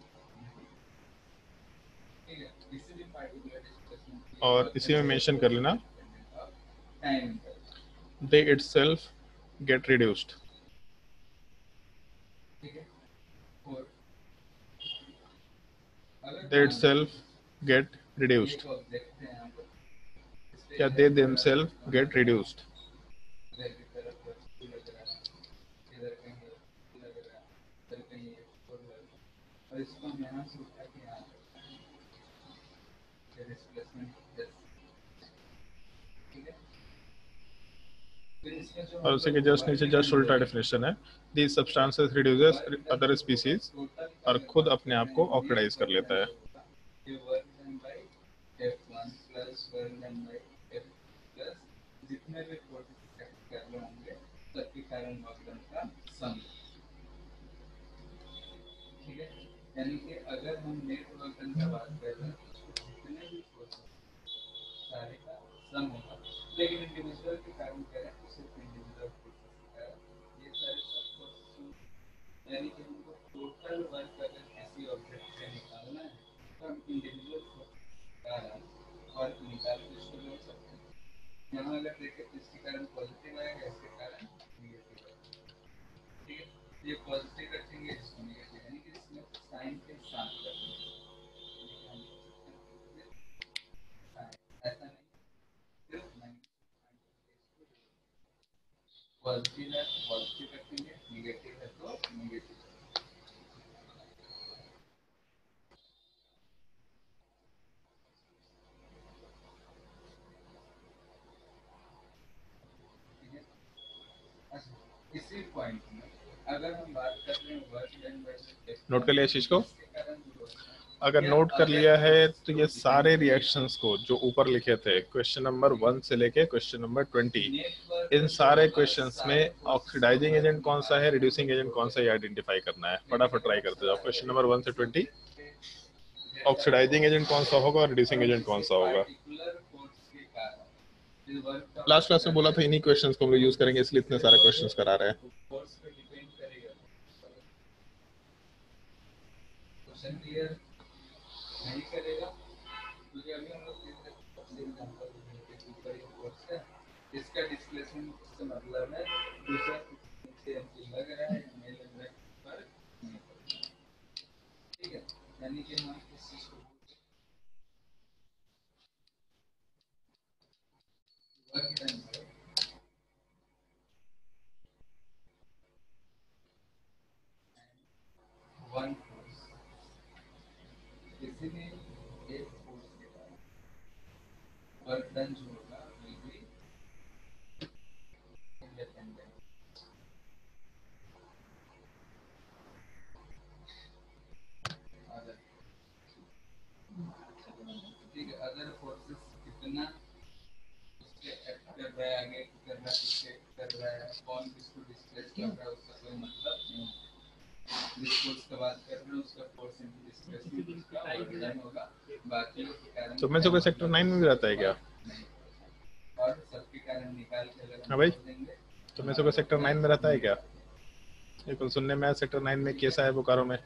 Speaker 1: और इसी में मेंशन कर लेना they itself get reduced. They itself get reduced, या दे देमसेल्फ गेट रिड्यूस्ड। और उसी के जस्ट नीचे जस्ट उल्टा डेफिनेशन है, these substances reduces other species, और खुद अपने आप को ऑक्सीडाइज कर लेता है।
Speaker 4: जितने भी प्रोसेस कर रहे होंगे सबके कारण वर्क का सम, ठीक है। यानी कि अगर हम नेट वर्क का बात कर रहे हैं जितने भी प्रोसेस सारे का सम होगा, लेकिन इंडिविजुअल के कारण कह रहे हैं सिर्फ इंडिविजुअल प्रोसेस का ये सारे सब प्रोसेस, यानी कि हमको टोटल वर्क अगर किसी ऑब्जेक्ट से निकालना है तो हम इंडिविजुअल कारण वर्क निकाल के इसको जोड़ सकते हैं। यहाँ अगर देखें तो इसके कारण पॉजिटिव आएगा, इसके कारण नेगेटिव आएगा, ठीक है। ये पॉजिटिव रखेंगे, इसको नेगेटिव, यानी कि इसमें साइन के साथ रखेंगे, ऐसा नहीं सिर्फ पॉजिटिव है पॉजिटिव रखेंगे, नेगेटिव है तो नेगेटिव। इसी पॉइंट में अगर हम बात कर रहे हैं वर्क डन बाय,
Speaker 1: नोट कर लिया इस चीज को? अगर नोट कर लिया है तो ये सारे रिएक्शंस को जो ऊपर लिखे थे क्वेश्चन नंबर वन से लेके क्वेश्चन नंबर ट्वेंटी, इन सारे क्वेश्चंस में ऑक्सीडाइजिंग एजेंट कौन सा है, रिड्यूसिंग एजेंट कौन सा है, आइडेंटिफाई करना है। फटाफट ट्राई करते जाओ। क्वेश्चन नंबर वन से ट्वेंटी, ऑक्सीडाइजिंग एजेंट कौन सा होगा और रिड्यूसिंग एजेंट कौन सा होगा। लास्ट क्लास में बोला था इन्हीं क्वेश्चंस को हम लोग यूज करेंगे, इसलिए इतने सारे क्वेश्चंस करा रहे हैं।
Speaker 4: क्लियर नहीं करेगा क्योंकि अभी हम लोग एग्जांपल ऊपर एक कोर्स है, इसका डिस्प्लेसमेंट से मतलब है दूसरा से लग रहा है नहीं लग रहा है पर नहीं पड़ेगा, ठीक है। यानी कि हम इस चीज को वर्क डन है वन फोर्स, इसीलिए एक फोर्स के बाद वर्क डन जो होगा विल बी इंडिपेंडेंट, अदर ठीक है। अदर फोर्सेस कितना उसके एक्ट कर रहा है, आगे कर रहा है, पीछे कर रहा है, कौन किसको डिस्प्लेस कर रहा है उसका कोई मतलब नहीं। जिस फोर्स का बात कर रहे हैं उसका फोर्स इनटू डिस्प्लेसमेंट उसका वर्क डन होगा, बाकी के कारण
Speaker 1: तो मैं तो कोई सेक्टर नाइन में भी रहता है क्या?
Speaker 4: और सबके कारण निकाल के अगर
Speaker 1: हाँ भाई, तो मैं तो सेक्टर नाइन में रहता है क्या? ये कल सुनने में सेक्टर नाइन में कैसा है बोकारो में?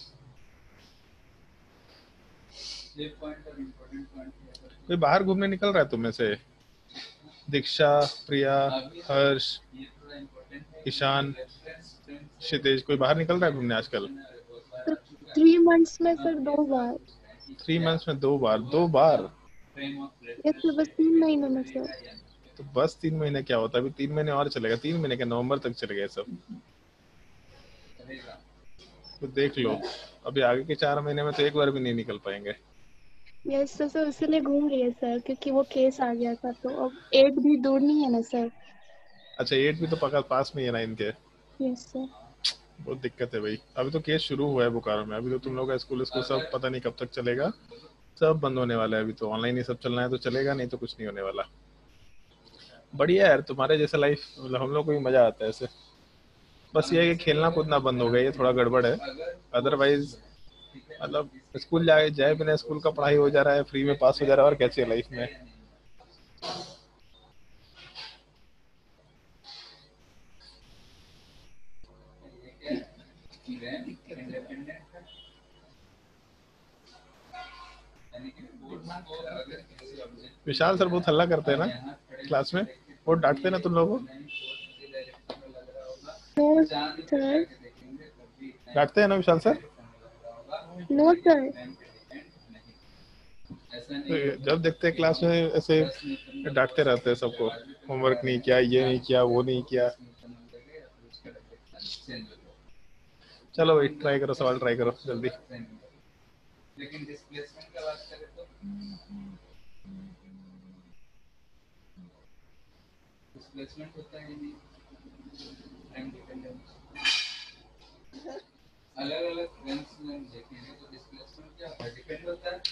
Speaker 4: ये पॉइंट और इंपॉर्टेंट पॉइंट है।
Speaker 1: कोई बाहर घूमने निकल रहा है तुम में से? दीक्षा, प्रिया, हर्ष, ईशान, क्षितिज, कोई बाहर निकल रहा है घूमने आजकल?
Speaker 2: थ्री मंथ्स में सर दो बार।
Speaker 1: थ्री मंथ्स में दो बार? दो बार?
Speaker 2: यस सर, बस तीन महीने में सर।
Speaker 1: तो बस तीन महीने क्या होता है? अभी तीन महीने और चलेगा। तीन महीने के नवंबर तक चले गए सब। तो देख लो, अभी आगे के चार महीने में तो एक बार भी नहीं निकल पाएंगे।
Speaker 2: यस सर, सर इसलिए घूम रही है सर, क्योंकि वो केस आ गया था। तो अब एट भी दूर नहीं है ना सर।
Speaker 1: अच्छा, एट भी तो पक्का पास में ही है ना इनके?
Speaker 2: Yes sir.
Speaker 1: बहुत दिक्कत है भाई। अभी तो केस शुरू हुआ है बोकारो में। अभी तो तुम लोग का स्कूल स्कूल सब पता नहीं कब तक चलेगा, सब बंद होने वाला है। अभी तो ऑनलाइन ही सब चलना है तो चलेगा, नहीं तो कुछ नहीं होने वाला। बढ़िया यार, तुम्हारे जैसा लाइफ, मतलब हम लोग को भी मजा आता है ऐसे। बस ये है कि खेलना कूदना बंद हो गया, ये थोड़ा गड़बड़ है। अदरवाइज मतलब स्कूल जाए जाए बिना स्कूल का पढ़ाई हो जा रहा है, फ्री में पास हो जा रहा है, और कैसे लाइफ में।
Speaker 4: इंडिपेंडेंट है, यानी कि फोर्स को अगर किसी ऑब्जेक्ट
Speaker 1: विशाल सर बहुत हल्ला करते हैं ना क्लास में, बहुत डांटते हैं ना तुम लोगों को,
Speaker 2: नो सर,
Speaker 1: डांटते हैं ना विशाल सर?
Speaker 2: नो सर,
Speaker 1: तो जब देखते हैं क्लास में ऐसे डांटते रहते हैं सबको, होमवर्क नहीं किया, ये नहीं किया, वो नहीं किया। चलो भाई ट्राई करो, सवाल ट्राई करो जल्दी।
Speaker 4: लेकिन डिस्प्लेसमेंट का बात करें तो डिस्प्लेसमेंट होता है नहीं, टाइम डिपेंडेंट। अलग अलग फ्रेंड्स में देखेंगे तो डिस्प्लेसमेंट क्या होता है, डिपेंड होता है,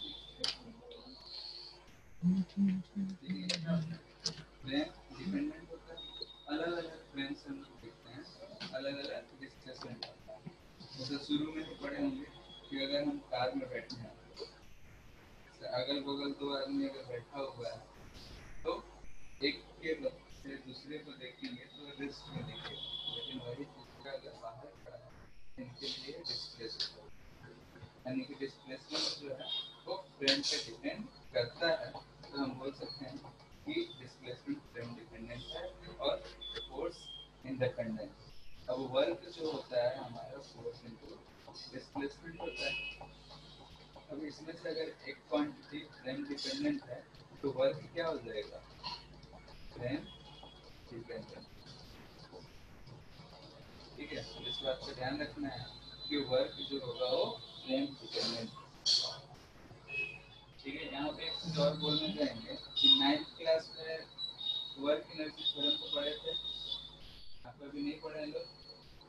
Speaker 4: फ्रेंड डिपेंडेंट होता है। अलग अलग फ्रेंड्स हम देखते हैं, अलग अलग डिस्प्लेसमेंट होता है। जैसे शुरू में तो पढ़े होंगे कि अगर हम कार में बैठे हैं, अगल बगल दो आदमी अगर बैठा हुआ है तो एक के से दूसरे को देखेंगे तो रिस्ट में देखेंगे, लेकिन वही दूसरा अगर बाहर खड़ा है इनके लिए डिस्प्लेस होता है, यानी कि डिस्प्लेसमेंट जो है वो फ्रेंड पे डिपेंड करता है। तो हम बोल सकते हैं कि डिस्प्लेसमेंट फ्रेंड डिपेंडेंट है और फोर्स इंडिपेंडेंट। अब वर्क जो होता है हमारा फोर्स इनटू डिस्प्लेसमेंट होता है। अब इसमें से अगर एक क्वांटिटी फ्रेंड डिपेंडेंट है तो वर्क क्या हो जाएगा, फ्रेंड डिपेंडेंट। ठीक है, इस बात का ध्यान रखना है कि वर्क जो होगा वो फ्रेंड डिपेंडेंट। ठीक है, यहाँ पे एक चीज और बोलने जाएंगे कि नाइन्थ क्लास में वर्क एनर्जी थ्योरम को पढ़े थे, आप अभी नहीं पढ़े हैं लोग?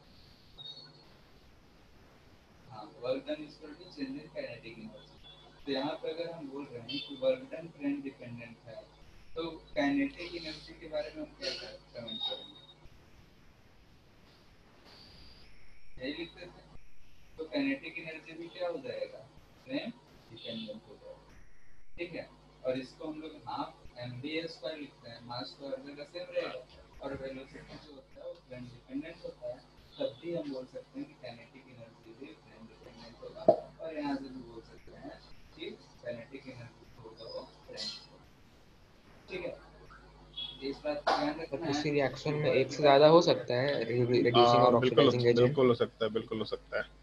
Speaker 4: हाँ, work done is equal to change in kinetic energy. तो यहाँ पे अगर हम बोल रहे हैं कि वर्क डन फ्रेंड डिपेंडेंट है तो काइनेटिक एनर्जी के बारे में हम क्या कमेंट करेंगे, यही लिखते थे। तो काइनेटिक एनर्जी भी क्या हो जाएगा, फ्रेंड डिपेंडेंट हो जाएगा। ठीक है, और इसको हम लोग हाफ एम वी स्क्वायर लिखते हैं, मास तो हर जगह सेम रहेगा और वेलोसिटी जो होता है वो फ्रेंड डिपेंडेंट होता है। तब भी हम बोल सकते हैं कि काइनेटिक एनर्जी भी फ्रेंड डिपेंडेंट होगा, और यहाँ से भी बोल सकते हैं कि काइनेटिक एनर्जी होगा वो फ्रेंड। ठीक है, इस बात का ध्यान रखना है।
Speaker 3: किसी रिएक्शन में एक से ज्यादा हो सकता है, रिड्यूसिंग और
Speaker 1: बिल्कुल
Speaker 3: ऑक्सीडाइजिंग एजेंट।
Speaker 1: बिल्कुल हो सकता है, बिल्कुल हो सकता है।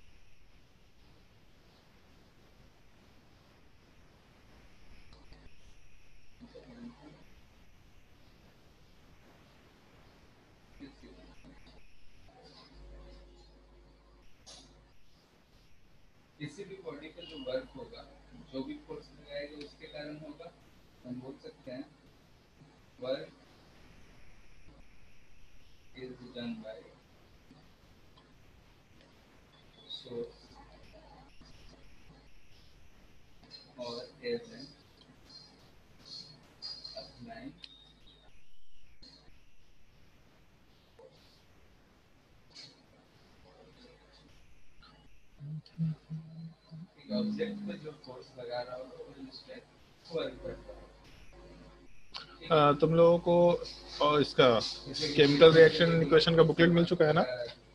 Speaker 4: किसी भी बॉडी का जो वर्क होगा, जो भी फोर्स लगाएगा उसके कारण होगा, हम बोल सकते हैं work is done by source और एजेंट अप्लाइंग ऑब्जेक्ट पे जो फोर्स लगा रहा होगा वो उस पे वर्क करता है।
Speaker 1: आ, तुम लोगों को और इसका केमिकल रिएक्शन इक्वेशन का बुकलेट मिल चुका है ना?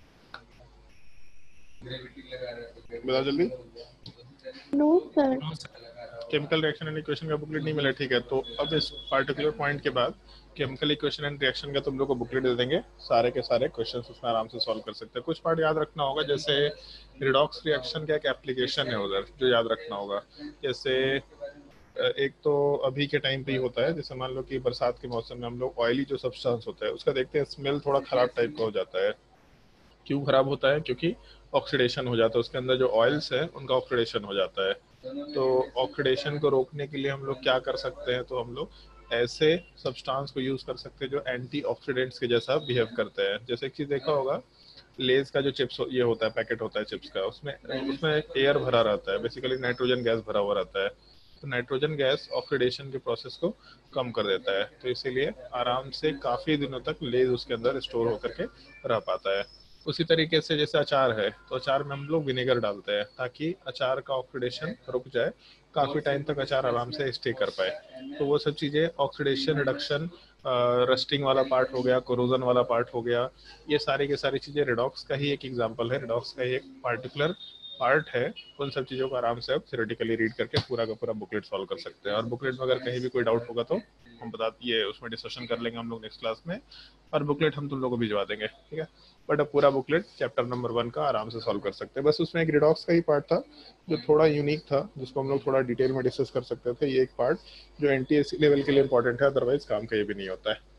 Speaker 1: बता जल्दी।
Speaker 2: No sir,
Speaker 1: chemical reaction and equation का बुकलेट नहीं मिला, ठीक है। तो अब इस पार्टिकुलर पॉइंट के बाद केमिकल इक्वेशन एंड रिएक्शन का तुम लोग को बुकलेट दे देंगे, सारे के सारे क्वेश्चंस उसमें आराम से सॉल्व कर सकते हैं। कुछ पार्ट याद रखना होगा, जैसे रिडॉक्स रिएक्शन का एक एप्लीकेशन है उधर जो याद रखना होगा। जैसे एक तो अभी के टाइम पे ही होता है, जैसे मान लो कि बरसात के मौसम में हम लोग ऑयली जो सब्सटेंस होता है उसका देखते हैं स्मेल थोड़ा खराब टाइप का हो जाता है। क्यों खराब होता है? क्योंकि ऑक्सीडेशन हो जाता है, उसके अंदर जो ऑयल्स है उनका ऑक्सीडेशन हो जाता है। तो ऑक्सीडेशन को रोकने के लिए हम लोग क्या कर सकते हैं, तो हम लोग ऐसे सब्सटेंस को यूज कर सकते हैं जो एंटीऑक्सीडेंट्स के जैसा बिहेव करते हैं। जैसे एक चीज देखा होगा, लेज का जो चिप्स ये होता है, पैकेट होता है चिप्स का, उसमें उसमें एयर भरा रहता है, बेसिकली नाइट्रोजन गैस भरा हुआ रहता है। तो नाइट्रोजन गैस ऑक्सीडेशन के प्रोसेस को कम कर देता है, तो इसीलिए आराम से काफी दिनों तक लेज उसके अंदर स्टोर होकर के रह पाता है। उसी तरीके से जैसे अचार है, तो अचार में हम लोग विनेगर डालते हैं ताकि अचार का ऑक्सीडेशन रुक जाए, काफी टाइम तक अचार आराम से स्टे कर पाए। तो वो सब चीजें ऑक्सीडेशन रिडक्शन रस्टिंग वाला पार्ट हो गया, कोरोजन वाला पार्ट हो गया, ये सारी के सारी चीज़ें रिडॉक्स का ही एक एग्जांपल है, रिडॉक्स का ही एक पार्टिकुलर पार्ट है। उन सब चीज़ों को आराम से आप थ्योरेटिकली रीड करके पूरा का पूरा बुकलेट सॉल्व कर सकते हैं। और बुकलेट में अगर कहीं भी कोई डाउट होगा तो हम बता ये उसमें डिस्कशन कर लेंगे हम लोग नेक्स्ट क्लास में, और बुकलेट हम तुम लोगों को भिजवा देंगे, ठीक है। बट अब पूरा बुकलेट चैप्टर नंबर वन का आराम से सॉल्व कर सकते हैं। बस उसमें एक रिडॉक्स का ही पार्ट था जो थोड़ा यूनिक था, जिसको हम लोग थोड़ा डिटेल में डिस्कस कर सकते थे। ये एक पार्ट जो एनटीएससी लेवल के लिए इंपॉर्टेंट है, अदरवाइज काम का ये भी नहीं होता है।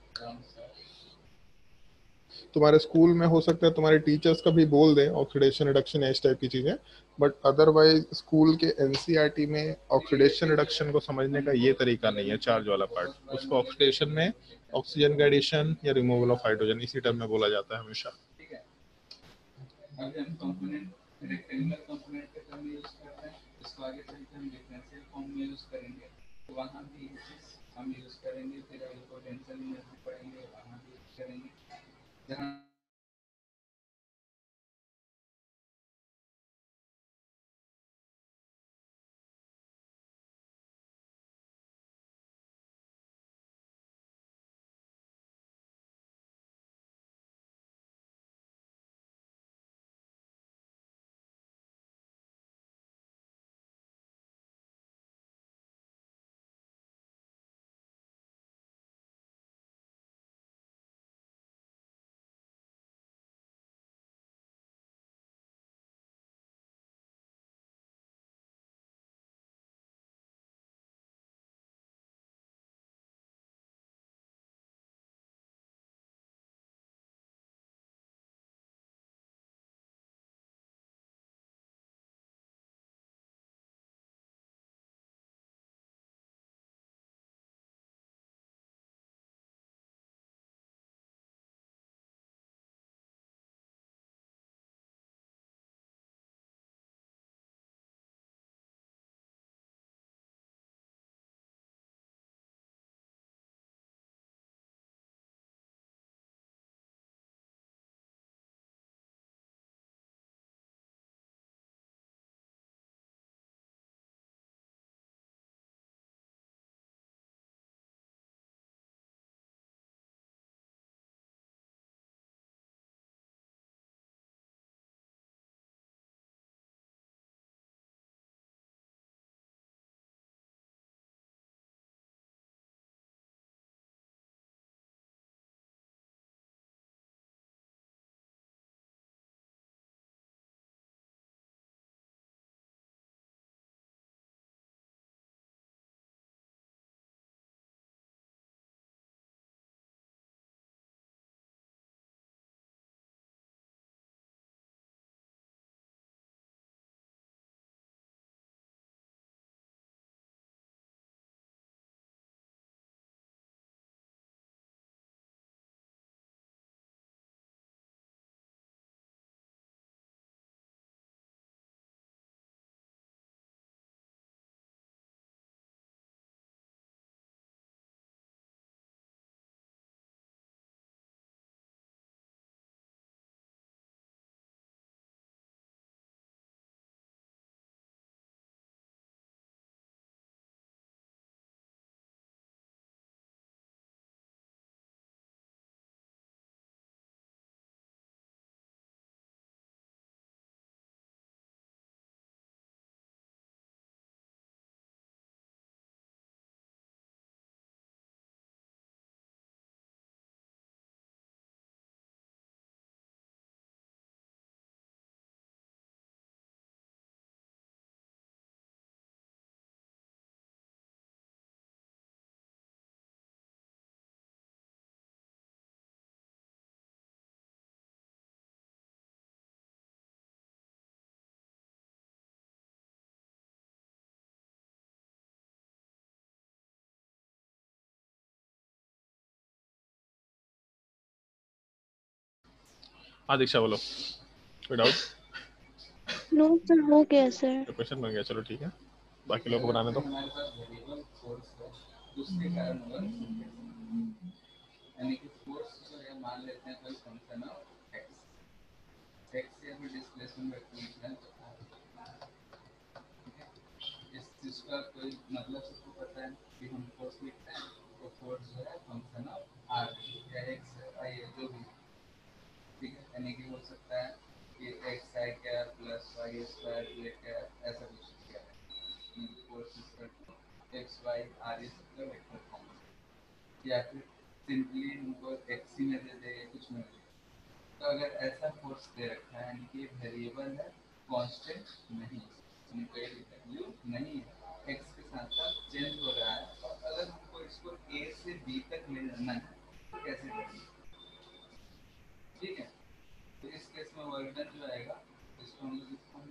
Speaker 1: तुम्हारे स्कूल में हो सकता है तुम्हारे टीचर्स का भी बोल दें ऑक्सीडेशन रिडक्शन इस टाइप की चीजें, बट अदरवाइज स्कूल के एनसीईआरटी में ऑक्सीडेशन रिडक्शन को समझने का ये तरीका नहीं है। चार्ज वाला पार्ट, उसको ऑक्सीडेशन में ऑक्सीजन का एडिशन या रिमूवल ऑफ हाइड्रोजन इसी टर्म में बोला जाता है हमेशा।
Speaker 4: ठीक है, अभी हम कंपोनेंट रेक्टेंगुलर कंपोनेंट के टर्म में यूज करते हैं, इसको आगे चल के हम डिफरेंशियल फॉर्म में यूज करेंगे, तो वहां भी हम यूज करेंगे। फिर अगर पोटेंशियल एनर्जी पढ़ेंगे वहां भी यूज करेंगे। जहां
Speaker 1: हाँ दीक्षा बोलो, कोई डाउट?
Speaker 2: नो सर, हो गया सर।
Speaker 1: क्वेश्चन बन गया, चलो ठीक है, बाकी लोग को बनाने दो।
Speaker 4: हमारे पास वेरिएबल फोर्स है, उसके कारण होगा यानी कि फोर्स अगर मान लेते हैं कोई फंक्शन ऑफ एक्स, एक्स या फिर डिस्प्लेसमेंट वेक्टर लिखना है तो ठीक है, इस चीज का कोई मतलब सबको पता है कि हम फोर्स लिखते हैं तो फोर्स जो है फंक्शन इसका वेक्टर फॉर्म या फिर सिंपली इनको एक्स ही में दे दे कुछ में। तो अगर ऐसा फोर्स दे रखा है यानी कि वेरिएबल है कांस्टेंट नहीं कोई वैल्यू नहीं है एक्स के साथ साथ चेंज हो रहा है और अगर हमको इसको ए से बी तक ले जाना है तो कैसे करेंगे? ठीक है, तो इस केस में वर्क डन जो आएगा इसको हम लोग इसको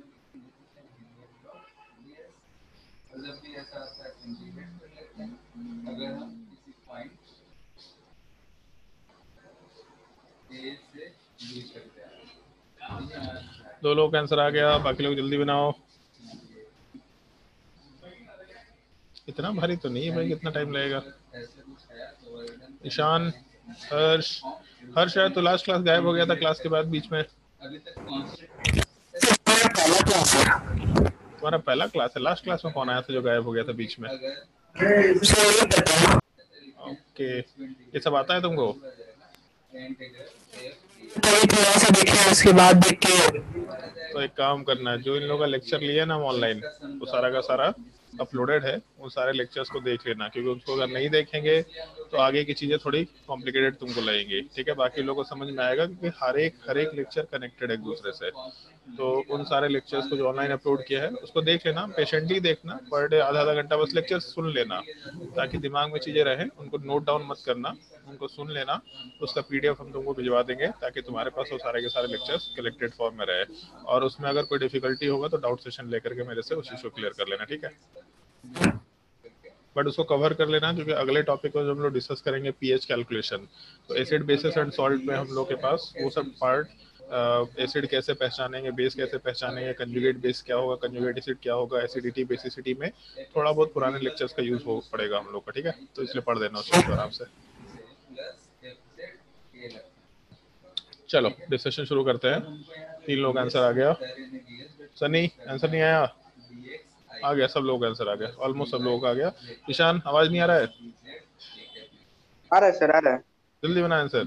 Speaker 4: और जब भी ऐसा आता है इंटीग्रेट कर लेते हैं। अगर हम किसी पॉइंट ए से बी तक जाए
Speaker 1: दो लोग आंसर आ गया, बाकी लोग जल्दी बनाओ। इतना भारी तो नहीं है भाई, कितना टाइम लगेगा? ईशान, हर्ष, हर्ष है तो लास्ट क्लास गायब हो गया था क्लास के बाद बीच में। तुम्हारा पहला क्लास है, लास्ट क्लास में कौन आया था जो गायब हो गया था बीच में? ओके, ये सब आता है तुमको?
Speaker 5: उसके बाद देख के
Speaker 1: तो एक काम करना है, जो इन लोगों का लेक्चर लिया ना ऑनलाइन, वो सारा का सारा अपलोडेड है, उन सारे लेक्चर्स को देख लेना, क्योंकि उसको अगर नहीं देखेंगे तो आगे की चीजें थोड़ी कॉम्प्लिकेटेड तुमको लगेंगी। ठीक है, बाकी लोगों को समझ में आएगा क्योंकि हर एक हर एक लेक्चर कनेक्टेड है एक दूसरे से। तो उन सारे लेक्चर्स को जो ऑनलाइन अपलोड किया है उसको देख लेना, पेशेंटली देखना, पर डे आधा आधा घंटा बस लेक्चर सुन लेना, ताकि दिमाग में चीजें रहें। उनको नोट डाउन मत करना, उनको सुन लेना, उसका पीडीएफ हम तुमको भिजवा देंगे ताकि तुम्हारे पास वो सारे के सारे लेक्चर्स कलेक्टेड फॉर्म में रहे। और उसमें अगर कोई डिफिकल्टी होगा तो डाउट सेशन लेकर के मेरे से उस चीज को क्लियर कर लेना। ठीक है, बट उसको कवर कर लेना, क्योंकि अगले टॉपिक को जो हम लोग डिस्कस करेंगे पीएच कैलकुलेशन, तो एसिड बेसिस एंड सॉल्ट में हम लोग के पास वो सब पार्ट, एसिड uh, कैसे पहचानेंगे, बेस कैसे पहचानेंगे, कंजुगेट बेस क्या होगा, कंजुगेट एसिड क्या होगा, एसिडिटी बेसिसिटी में थोड़ा बहुत पुराने लेक्चर्स का यूज हो पड़ेगा हम लोग का। ठीक है, तो इसलिए पढ़ देना उसको आराम से। चलो डिस्कशन शुरू करते हैं। तीन लोग आंसर आ गया। सनी आंसर नहीं आया? आ गया, सब लोग आंसर आ गया, ऑलमोस्ट सब लोगों का आ गया। ईशान आवाज नहीं आ रहा है?
Speaker 5: आ रहा है सर, आ रहा है।
Speaker 1: जल्दी बना आंसर।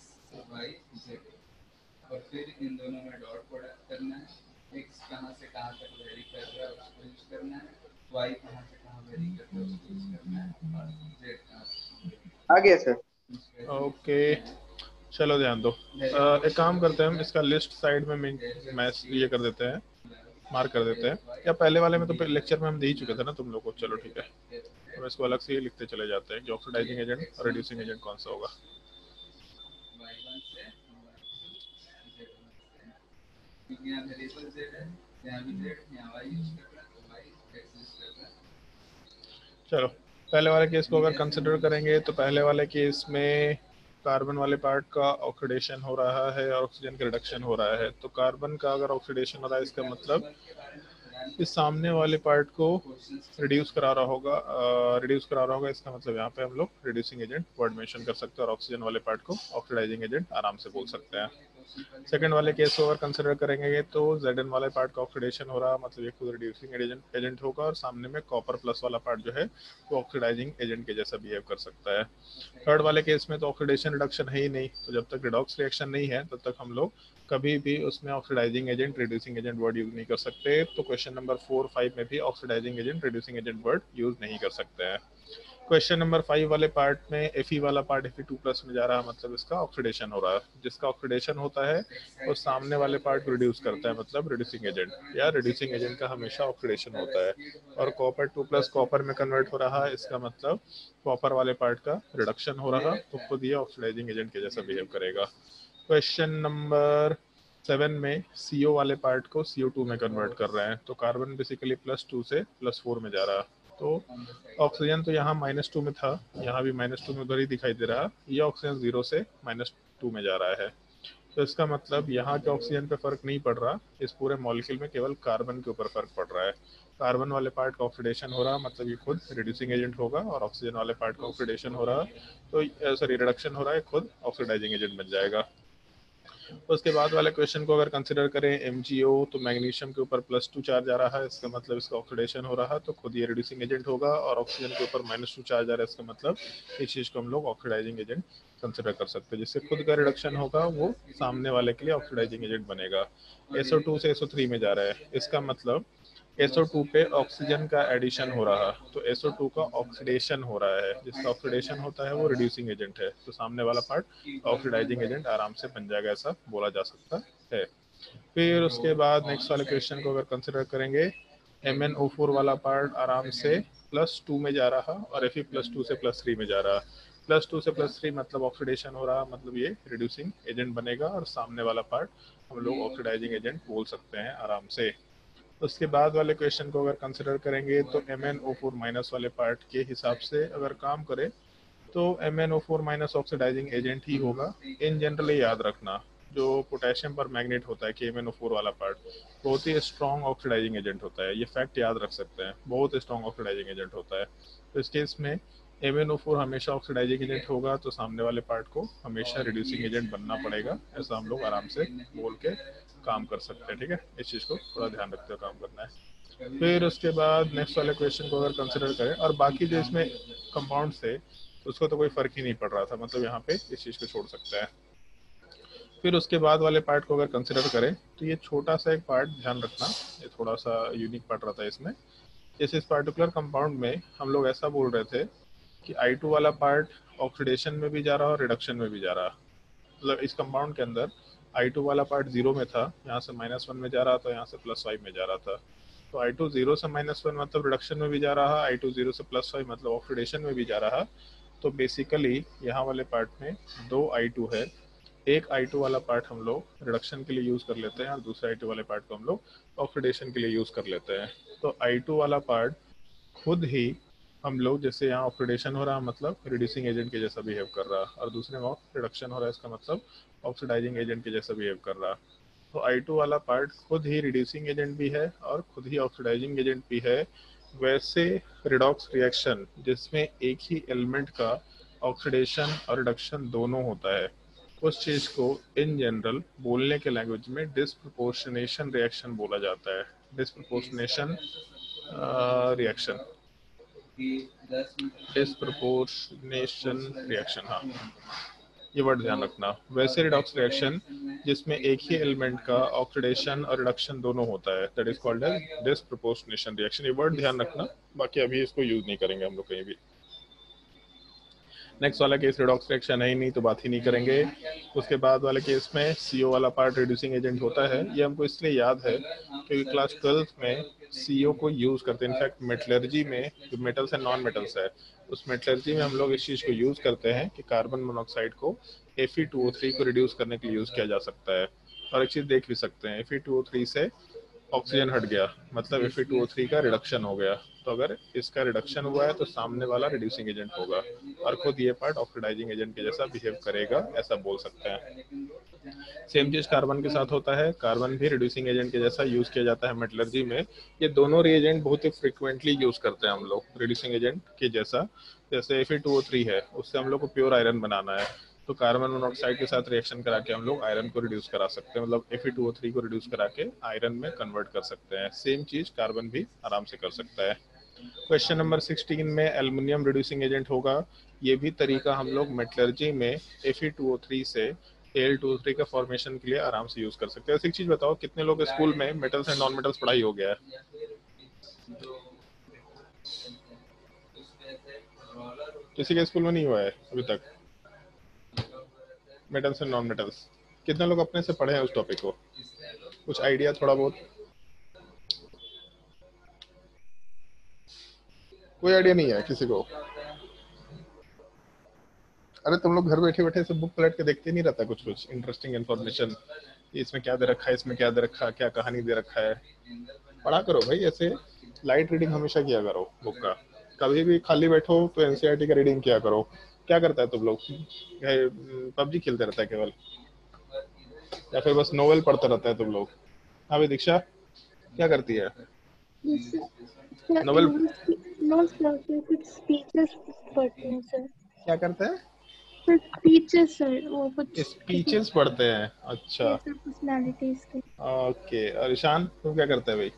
Speaker 4: और फिर इन दोनों में डॉट प्रोडक्ट करना है। x कहां से कहां तक वेरी कर रहा है उसको यूज करना है, y कहां से कहां वेरी कर रहा है उसको यूज करना है, और z कहां से।
Speaker 5: आ गया सर।
Speaker 1: ओके, चलो ध्यान दो। आ, एक काम करते हैं हम, इसका लिस्ट साइड में मैच ये कर देते हैं, मार्क कर देते हैं। या पहले वाले में तो लेक्चर में हम दे ही चुके थे ना तुम लोग को। चलो ठीक है, हम इसको अलग से ही लिखते चले जाते हैं कि ऑक्सीडाइजिंग एजेंट और रिड्यूसिंग एजेंट कौन सा होगा।
Speaker 4: यहाँ वेरिएबल z है, यहाँ भी z, यहाँ y यूज कर रहा है तो y x यूज कर रहा है।
Speaker 1: चलो पहले वाले केस को अगर कंसिडर करेंगे तो पहले वाले केस में कार्बन वाले पार्ट का ऑक्सीडेशन हो रहा है और ऑक्सीजन का रिडक्शन हो रहा है। तो कार्बन का अगर ऑक्सीडेशन हो रहा है, इसका मतलब इस सामने वाले पार्ट को रिड्यूस करा रहा होगा, रिड्यूस करा रहा होगा। इसका मतलब यहाँ पे हम लोग रिड्यूसिंग एजेंट वर्ड मेंशन कर सकते हैं और ऑक्सीजन वाले पार्ट को ऑक्सीडाइजिंग एजेंट आराम से बोल सकते हैं। सेकंड वाले केस को अगर कंसिडर करेंगे तो Zn वाले पार्ट का ऑक्सीडेशन हो रहा है, मतलब ये खुद रिड्यूसिंग एजेंट एजेंट होगा, और सामने में कॉपर प्लस वाला पार्ट जो है वो ऑक्सीडाइजिंग एजेंट के जैसा बिहेव कर सकता है। थर्ड वाले केस में तो ऑक्सीडेशन रिडक्शन है ही नहीं, तो जब तक रिडॉक्स रिएक्शन नहीं है तब तक हम लोग कभी भी उसमें oxidizing agent reducing agent word use नहीं कर सकते। तो क्वेश्चन नंबर फोर फाइव में भी oxidizing agent reducing agent word use नहीं कर सकते हैं। क्वेश्चन नंबर फाइव वाले पार्ट में एफ ई वाला part F E two plus में जा रहा है, मतलब इसका ऑक्सीडेशन हो रहा है। जिसका ऑक्सीडेशन होता है वो सामने वाले पार्ट को रिड्यूस करता है, मतलब रिड्यूसिंग एजेंट, या रिड्यूसिंग एजेंट का हमेशा ऑक्सीडेशन होता है। और कॉपर टू प्लस कॉपर में कन्वर्ट हो रहा है, इसका मतलब कॉपर वाले पार्ट का रिडक्शन हो रहा है, तो खुद ये ऑक्सीडाइजिंग एजेंट के जैसा बिहेव करेगा। क्वेश्चन नंबर सेवन में सी ओ वाले पार्ट को सी ओ टू में कन्वर्ट कर रहे हैं, तो कार्बन बेसिकली प्लस टू से प्लस फोर में जा रहा है। तो ऑक्सीजन तो यहाँ माइनस टू में था, यहाँ भी माइनस टू में उधर ही दिखाई दे रहा है, ये ऑक्सीजन जीरो से माइनस टू में जा रहा है। तो इसका मतलब यहाँ के ऑक्सीजन पे फर्क नहीं पड़ रहा, इस पूरे मॉलिक्यूल में केवल कार्बन के ऊपर फर्क पड़ रहा है। कार्बन वाले पार्ट का ऑक्सीडेशन हो रहा, मतलब ये खुद रिड्यूसिंग एजेंट होगा, और ऑक्सीजन वाले पार्ट का ऑक्सीडेशन हो रहा तो सॉरी रिडक्शन हो रहा है, खुद ऑक्सीडाइजिंग एजेंट बन जाएगा। उसके बाद वाले क्वेश्चन को अगर कंसिडर करें एम जी ओ, तो मैग्नीशियम के ऊपर प्लस टू चार्ज आ रहा है, इसका मतलब इसका ऑक्सीडेशन हो रहा है, तो खुद ये रिड्यूसिंग एजेंट होगा। और ऑक्सीजन के ऊपर माइनस टू चार्ज आ रहा है, इसका मतलब इस चीज़ को हम लोग ऑक्सीडाइजिंग एजेंट कंसिडर कर सकते हैं। जिससे खुद का रिडक्शन होगा वो सामने वाले के लिए ऑक्सीडाइजिंग एजेंट बनेगा। एस ओ टू से एस ओ थ्री में जा रहा है, इसका मतलब एस ओ टू पे ऑक्सीजन का एडिशन हो रहा, तो एस ओ टू का ऑक्सीडेशन हो रहा है, जिसका ऑक्सीडेशन होता है वो रिड्यूसिंग एजेंट है, तो सामने वाला पार्ट ऑक्सीडाइजिंग एजेंट आराम से बन जाएगा, ऐसा बोला जा सकता है। फिर उसके बाद नेक्स्ट वाले क्वेश्चन को अगर कंसिडर करेंगे, एम एन ओ फोर वाला पार्ट आराम से प्लस टू में जा रहा और एफ ई प्लस टू से प्लस थ्री में जा रहा। प्लस टू से प्लस थ्री मतलब ऑक्सीडेशन हो रहा, मतलब ये रिड्यूसिंग एजेंट बनेगा, और सामने वाला पार्ट हम लोग ऑक्सीडाइजिंग एजेंट बोल सकते हैं आराम से। उसके बाद वाले क्वेश्चन को अगर कंसिडर करेंगे तो M N O four minus वाले पार्ट के हिसाब से अगर काम करें तो M N O four minus oxidizing agent ही होगा। इन जनरल याद रखना, जो पोटेशियम पर मैग्नेट होता है कि एम एन ओ फोर वाला पार्ट बहुत ही स्ट्रॉन्ग ऑक्सीडाइजिंग एजेंट होता है, ये फैक्ट याद रख सकते हैं, बहुत स्ट्रॉन्ग ऑक्सीडाइजिंग एजेंट होता है। तो इस केस में एम एन ओ फोर हमेशा ऑक्सीडाइजिंग एजेंट होगा, तो सामने वाले पार्ट को हमेशा रिड्यूसिंग एजेंट बनना पड़ेगा, ऐसा हम लोग आराम से बोल के काम कर सकते हैं। ठीक है, इस चीज़ को थोड़ा ध्यान रखते हुए काम करना है। फिर उसके बाद नेक्स्ट वाले क्वेश्चन को अगर कंसिडर करें, और बाकी जो इसमें कंपाउंड थे उसको तो कोई फर्क ही नहीं पड़ रहा था, मतलब यहाँ पे इस चीज़ को छोड़ सकते हैं। फिर उसके बाद वाले पार्ट को अगर कंसिडर करें तो ये छोटा सा एक पार्ट ध्यान रखना, ये थोड़ा सा यूनिक पार्ट रहता है इसमें। जैसे इस पार्टिकुलर कंपाउंड में हम लोग ऐसा बोल रहे थे कि आई टू वाला पार्ट ऑक्सीडेशन में भी जा रहा और रिडक्शन में भी जा रहा, मतलब इस कंपाउंड के अंदर आई टू वाला पार्ट जीरो में था, यहाँ से माइनस वन में जा रहा था, यहाँ से प्लस फाइव में जा रहा था। तो आई टू जीरो से माइनस वन मतलब रिडक्शन में भी जा रहा, आई टू जीरो से प्लस फाइव मतलब ऑक्सीडेशन में भी जा रहा। तो बेसिकली यहाँ वाले पार्ट में दो आई टू है, एक आई टू वाला पार्ट हम लोग रिडक्शन के लिए यूज़ कर लेते हैं और दूसरे आई टू वाले पार्ट को हम लोग ऑक्सीडेशन के लिए यूज़ कर लेते हैं। तो आई टू वाला पार्ट खुद ही हम लोग, जैसे यहाँ ऑक्सीडेशन हो रहा मतलब रिड्यूसिंग एजेंट के जैसा बिहेव कर रहा, और दूसरे में रिडक्शन हो रहा है, इसका मतलब ऑक्सीडाइजिंग एजेंट के जैसा बिहेव कर रहा। तो आई टू वाला पार्ट खुद ही रिड्यूसिंग एजेंट भी है और खुद ही ऑक्सीडाइजिंग एजेंट भी है। वैसे रिडॉक्स रिएक्शन जिसमें एक ही एलिमेंट का ऑक्सीडेशन और रिडक्शन दोनों होता है, उस चीज़ को इन जनरल बोलने के लैंग्वेज में डिस्प्रपोर्शनेशन रिएक्शन बोला जाता है। डिस्प्रपोर्शनेशन रिएक्शन, डिस्प्रपोर्शनेशन रिएक्शन, हाँ ये वर्ड ध्यान रखना। वैसे रिडॉक्स रिएक्शन जिसमें एक ही एलिमेंट का ऑक्सीडेशन और रिडक्शन दोनों होता है, that is called as disproportionation reaction. ये वर्ड ध्यान रखना, बाकी अभी इसको यूज नहीं करेंगे हम लोग कहीं भी। नेक्स्ट वाला केस रिडॉक्स रिएक्शन है ही नहीं तो बात ही नहीं करेंगे। उसके बाद वाले केस में सीओ वाला पार्ट रिड्यूसिंग एजेंट होता है, ये हमको इसलिए याद है क्योंकि क्लास ट्वेल्थ में सीओ को यूज करते हैं। इनफैक्ट मेटलर्जी में जो मेटल्स एंड नॉन मेटल्स है, उस मेटलर्जी में हम लोग इस चीज़ को यूज करते हैं कि कार्बन मोनोऑक्साइड को F E two O three को रिड्यूस करने के लिए यूज किया जा सकता है। और एक चीज़ देख भी सकते हैं, F E two O three से ऑक्सीजन हट गया मतलब F E two O three का रिडक्शन हो गया, तो अगर इसका रिडक्शन हुआ है तो सामने वाला रिड्यूसिंग एजेंट होगा और खुद ये पार्ट ऑक्सीडाइजिंग एजेंट के जैसा बिहेव करेगा, ऐसा बोल सकते हैं। सेम चीज कार्बन के साथ होता है, कार्बन भी रिड्यूसिंग एजेंट के जैसा यूज किया जाता है मेटलर्जी में। ये दोनों रिएजेंट बहुत ही फ्रिक्वेंटली यूज करते हैं हम लोग रिड्यूसिंग एजेंट के जैसा। जैसे F E two O three है, उससे हम लोग को प्योर आयरन बनाना है, तो कार्बन मोनोऑक्साइड के साथ रिएक्शन करा के हम लोग आयरन को रिड्यूस करा सकते हैं, मतलब F E two O three को रिड्यूस करा के आयरन में कन्वर्ट कर सकते हैं। सेम चीज कार्बन भी आराम से कर सकता है। क्वेश्चन नंबर सिक्सटीन में एल्युमिनियम रिड्यूसिंग एजेंट होगा। ये भी तरीका हम लोग मेटलर्जी में F E two O three से A L two O three का फॉर्मेशन के लिए आराम से यूज कर सकते हैं। एक चीज बताओ, कितने लोग स्कूल में मेटल्स एंड नॉन मेटल्स पढ़ाई हो गया है? किसी के स्कूल में नहीं हुआ है अभी तक मेटल्स एंड नॉन मेटल्स? कितने लोग अपने से पढ़े हैं उस टॉपिक को? कुछ आइडिया थोड़ा बहुत? कोई आइडिया नहीं है किसी को? अरे तुम लोग घर बैठे बैठे सब बुक पलट के देखते नहीं रहता कुछ कुछ इंटरेस्टिंग इन्फॉर्मेशन, इसमें क्या दे रखा है, इसमें क्या दे रखा है, क्या कहानी दे रखा है? पढ़ा करो भाई, ऐसे लाइट रीडिंग हमेशा किया करो बुक का। कभी भी खाली बैठो तो एनसीईआरटी का रीडिंग किया करो। क्या करता है तुम लोग? पबजी खेलते रहता है केवल, या फिर बस नोवेल पढ़ते रहता है तुम लोग? हाँ भाई दीक्षा, क्या करती है? नोवेल?
Speaker 2: नो सर, कुछ स्पीचेस पढ़ते हैं सर।
Speaker 1: क्या करते हैं?
Speaker 2: सर स्पीचेस सर, वो कुछ
Speaker 1: स्पीचेस पढ़ते हैं। अच्छा,
Speaker 2: पर्सनालिटीज के।
Speaker 1: ओके। और ईशान तुम क्या करते हैं भाई?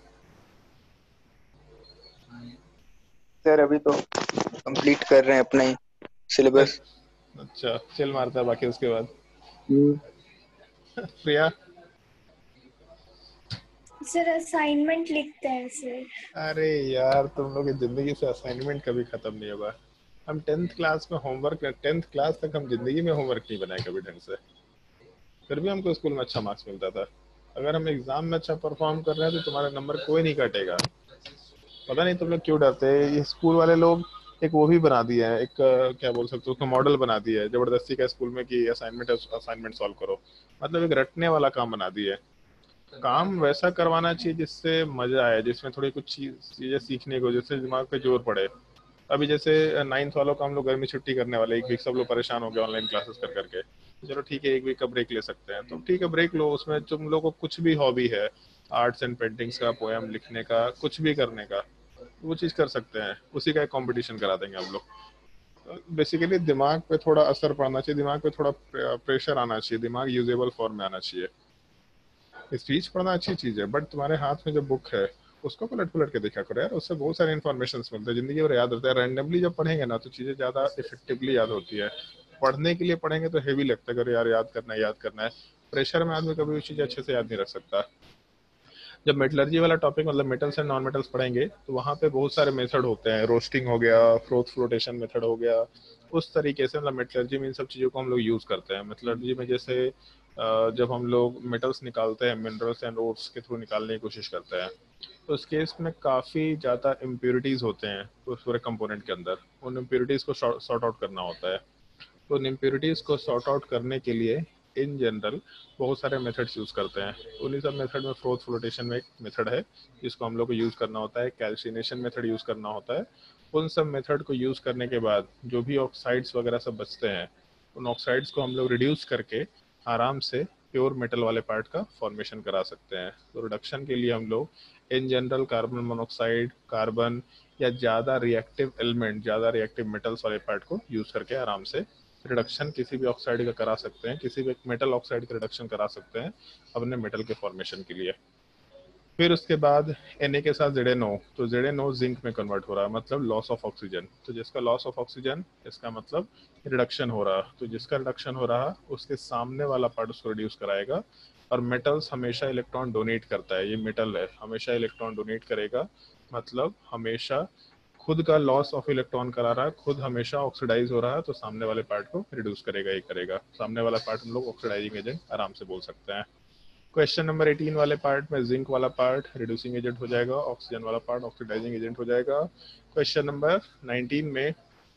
Speaker 5: सर अभी तो कंप्लीट कर रहे हैं अपना ही सिलेबस।
Speaker 1: अच्छा, चिल मारता है बाकी उसके बाद? प्रिया?
Speaker 6: सर असाइनमेंट लिखते हैं सर।
Speaker 1: अरे यार तुम लोग की जिंदगी से असाइनमेंट कभी खत्म नहीं होगा। हम टेंथ क्लास में होमवर्क टेंथ क्लास तक हम जिंदगी में होमवर्क नहीं बनाए कभी ढंग से, फिर भी हमको स्कूल में अच्छा मार्क्स मिलता था। अगर हम एग्जाम में अच्छा परफॉर्म कर रहे हैं तो तुम्हारा नंबर कोई नहीं काटेगा। पता नहीं तुम लोग क्यों डरते हैं। ये स्कूल वाले लोग एक वो भी बना दिया है, एक अ, क्या बोल सकते हो उसका मॉडल बना दिया है जबरदस्ती का स्कूल में कि असाइनमेंट असाइनमेंट सॉल्व करो। मतलब एक रटने वाला काम बना दिया है। काम वैसा करवाना चाहिए जिससे मजा आए, जिसमें थोड़ी कुछ चीज चीजें सीखने को, जिससे दिमाग पे जोर पड़े। अभी जैसे नाइन्थ वालों को हम लोग गर्मी छुट्टी करने वाले, एक वीक सब लोग परेशान हो गए ऑनलाइन क्लासेस कर करके। चलो ठीक है एक वीक का ब्रेक ले सकते हैं, तो ठीक है ब्रेक लो। उसमें तुम लोग को कुछ भी हॉबी है, आर्ट्स एंड पेंटिंग्स का, पोएम लिखने का, कुछ भी करने का, वो चीज कर सकते हैं। उसी का एक कंपटीशन करा देंगे हम लोग। बेसिकली दिमाग पे थोड़ा असर पड़ना चाहिए, दिमाग पे थोड़ा प्रेशर आना चाहिए, दिमाग यूजेबल फॉर्म में आना चाहिए। स्पीच पढ़ना अच्छी चीज है, बट तुम्हारे हाथ में जो बुक है उसको पलट पलट के देखा करो यार, उससे बहुत सारे इन्फॉर्मेशन मिलते हैं, जिंदगी भर याद रहता है। रैंडमली जब पढ़ेंगे ना तो चीजें ज्यादा इफेक्टिवली याद होती है। पढ़ने के लिए पढ़ेंगे तो हेवी लगता है, अगर यार याद करना है याद करना है। प्रेशर में आदमी कभी भी चीज अच्छे से याद नहीं रख सकता। जब मेटलर्जी वाला टॉपिक मतलब मेटल्स एंड नॉन मेटल्स पढ़ेंगे तो वहाँ पे बहुत सारे मेथड होते हैं, रोस्टिंग हो गया, फ्रोथ फ्लोटेशन मेथड हो गया। उस तरीके से मतलब मेटलर्जी में इन सब चीज़ों को हम लोग यूज़ करते हैं। मेटलर्जी में जैसे अ, जब हम लोग मेटल्स निकालते हैं मिनरल्स एंड ओर्स के थ्रू निकालने की कोशिश करते हैं, तो उस केस में काफ़ी ज़्यादा इम्प्योरिटीज़ होते हैं उस पूरे कंपोनेंट के अंदर। उन इम्प्योरिटीज़ को सॉर्ट आउट करना होता है। तो उन इम्प्योरिटीज़ को सॉर्ट आउट करने के लिए इन जनरल बहुत सारे मेथड्स यूज़ करते हैं। उन्हीं सब मेथड में फ्रोथ फ्लोटेशन में एक मेथड है जिसको हम लोग को यूज़ करना होता है, कैल्सिनेशन मेथड यूज़ करना होता है। उन सब मेथड को यूज़ करने के बाद जो भी ऑक्साइड्स वगैरह सब बचते हैं, उन ऑक्साइड्स को हम लोग रिड्यूस करके आराम से प्योर मेटल वाले पार्ट का फॉर्मेशन करा सकते हैं। तो रिडक्शन के लिए हम लोग in general carbon monoxide, carbon या ज़्यादा रिएक्टिव एलिमेंट, ज़्यादा रिएक्टिव मेटल्स वाले पार्ट को यूज़ करके आराम से रिडक्शन किसी भी ऑक्साइड का करा सकते हैं, किसी भी मेटल ऑक्साइड का रिडक्शन करा सकते हैं अपने मेटल के फॉर्मेशन के लिए। फिर उसके बाद Na के साथ ZnO, तो ZnO जिंक में कन्वर्ट हो रहा है, मतलब लॉस ऑफ ऑक्सीजन। तो जिसका लॉस ऑफ ऑक्सीजन, इसका मतलब रिडक्शन हो रहा। तो जिसका रिडक्शन हो रहा उसके सामने वाला पार्ट उसको रिड्यूस कराएगा। और मेटल्स हमेशा इलेक्ट्रॉन डोनेट करता है, ये मेटल है हमेशा इलेक्ट्रॉन डोनेट करेगा, मतलब हमेशा खुद का लॉस ऑफ इलेक्ट्रॉन करा रहा है, खुद हमेशा ऑक्सीडाइज हो रहा है, तो सामने वाले पार्ट को रिड्यूस करेगा ही करेगा। सामने वाला पार्ट हम लोग ऑक्सीडाइजिंग एजेंट आराम से बोल सकते हैं। क्वेश्चन नंबर अठारह वाले पार्ट में जिंक वाला पार्ट रिड्यूसिंग एजेंट हो जाएगा, ऑक्सीजन वाला पार्ट ऑक्सीडाइजिंग एजेंट हो जाएगा। क्वेश्चन नंबर उन्नीस में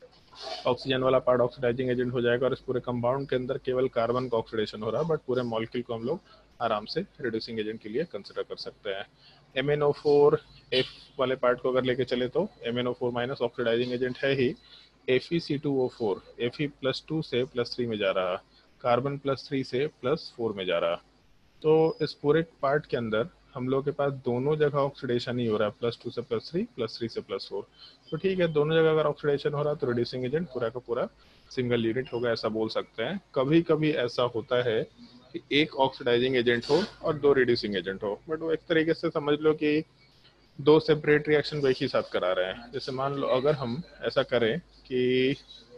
Speaker 1: ऑक्सीजन वाला पार्ट ऑक्सीडाइजिंग एजेंट हो जाएगा और इस पूरे कंपाउंड के अंदर केवल कार्बन का ऑक्सीडेशन हो रहा है, बट पूरे मॉलिक्यूल को हम लोग आराम से रिड्यूसिंग एजेंट के लिए कंसिडर कर सकते हैं। M N O four F वाले पार्ट को अगर लेके चले तो M N O four minus oxidizing agent है ही, F E C two O four F E plus two से प्लस थ्री में जा रहा, कार्बन प्लस थ्री से प्लस फोर में जा रहा। तो इस पूरे पार्ट के अंदर हम लोग के पास दोनों जगह ऑक्सीडेशन ही हो रहा है, प्लस टू से प्लस थ्री, प्लस थ्री से प्लस फोर। तो ठीक है, दोनों जगह अगर ऑक्सीडेशन हो रहा है तो रिड्यूसिंग एजेंट पूरा का पूरा सिंगल यूनिट होगा, ऐसा बोल सकते हैं। कभी कभी ऐसा होता है कि एक ऑक्सीडाइजिंग एजेंट हो और दो रिड्यूसिंग एजेंट हो, बट वो एक तरीके से समझ लो कि दो सेपरेट रिएक्शन को एक ही साथ करा रहे हैं। जैसे मान लो अगर हम ऐसा करें कि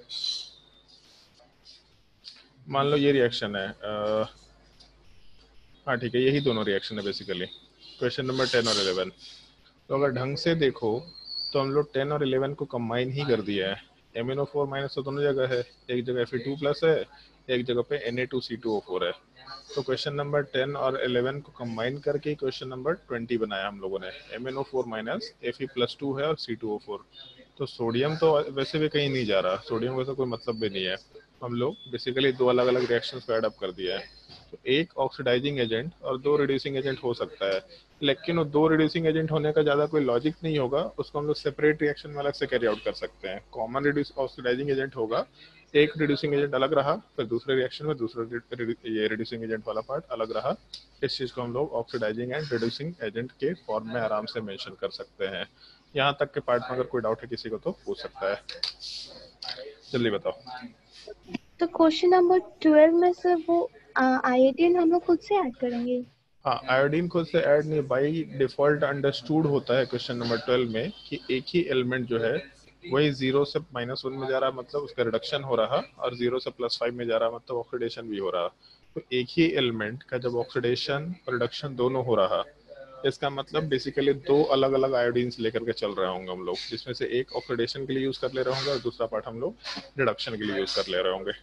Speaker 1: मान लो ये रिएक्शन है, आ, हाँ ठीक है, यही दोनों रिएक्शन है बेसिकली, क्वेश्चन नंबर टेन और इलेवन। तो अगर ढंग से देखो तो हम लोग टेन और इलेवन को कंबाइन ही कर दिया है। M N O four minus तो दोनों जगह है, एक जगह एफ ई टू प्लस है, एक जगह पे N A two C two O four है। तो क्वेश्चन नंबर टेन और इलेवन को कंबाइन करके क्वेश्चन नंबर ट्वेंटी बनाया हम लोगों ने। M N O four minus F E plus two है और सी टू ओ फोर। तो सोडियम तो वैसे भी कहीं नहीं जा रहा, सोडियम का तो कोई मतलब भी नहीं है। हम लोग बेसिकली दो अलग अलग रिएक्शंस को ऐड अप कर दिया है। तो एक ऑक्सीडाइजिंग एजेंट और दो रिड्यूसिंग एजेंट हो सकता है, लेकिन वो दो रिड्यूसिंग एजेंट होने का ज़्यादा कोई लॉजिक नहीं होगा, उसको हम लोग सेपरेट रिएक्शन में अलग से कैरी आउट कर सकते हैं। कॉमन रिड्यूस ऑक्सीडाइजिंग एजेंट होगा, एक रिड्यूसिंग एजेंट अलग रहा, फिर दूसरे रिएक्शन में दूसरा ये रिड्यूसिंग एजेंट वाला पार्ट अलग रहा। इस चीज़ को हम लोग ऑक्सीडाइजिंग एंड रिड्यूसिंग एजेंट के फॉर्म में आराम से मेंशन कर सकते हैं। यहाँ तक के पार्ट में अगर कोई डाउट है किसी को तो पूछ सकता है, जल्दी बताओ।
Speaker 2: तो क्वेश्चन नंबर ट्वेल्व में सर वो आयोडीन हम लोग खुद से ऐड करेंगे?
Speaker 1: हाँ, आयोडीन खुद से ऐड नहीं, बाई डिफॉल्ट अंडरस्टूड होता है क्वेश्चन नंबर ट्वेल्व में कि एक ही एलिमेंट जो है वही जीरो से माइनस वन में जा रहा, मतलब उसका रिडक्शन हो रहा, और जीरो से प्लस फाइव में जा रहा, मतलब ऑक्सीडेशन भी हो रहा। तो एक ही एलिमेंट का जब ऑक्सीडेशन और रिडक्शन दोनों हो रहा इसका मतलब बेसिकली दो अलग अलग आयोडीन्स लेकर के चल रहे होंगे हम लोग, जिसमें से एक ऑक्सीडेशन के लिए यूज कर ले रहे होंगे और दूसरा पार्ट हम लोग रिडक्शन के लिए यूज कर ले रहे होंगे।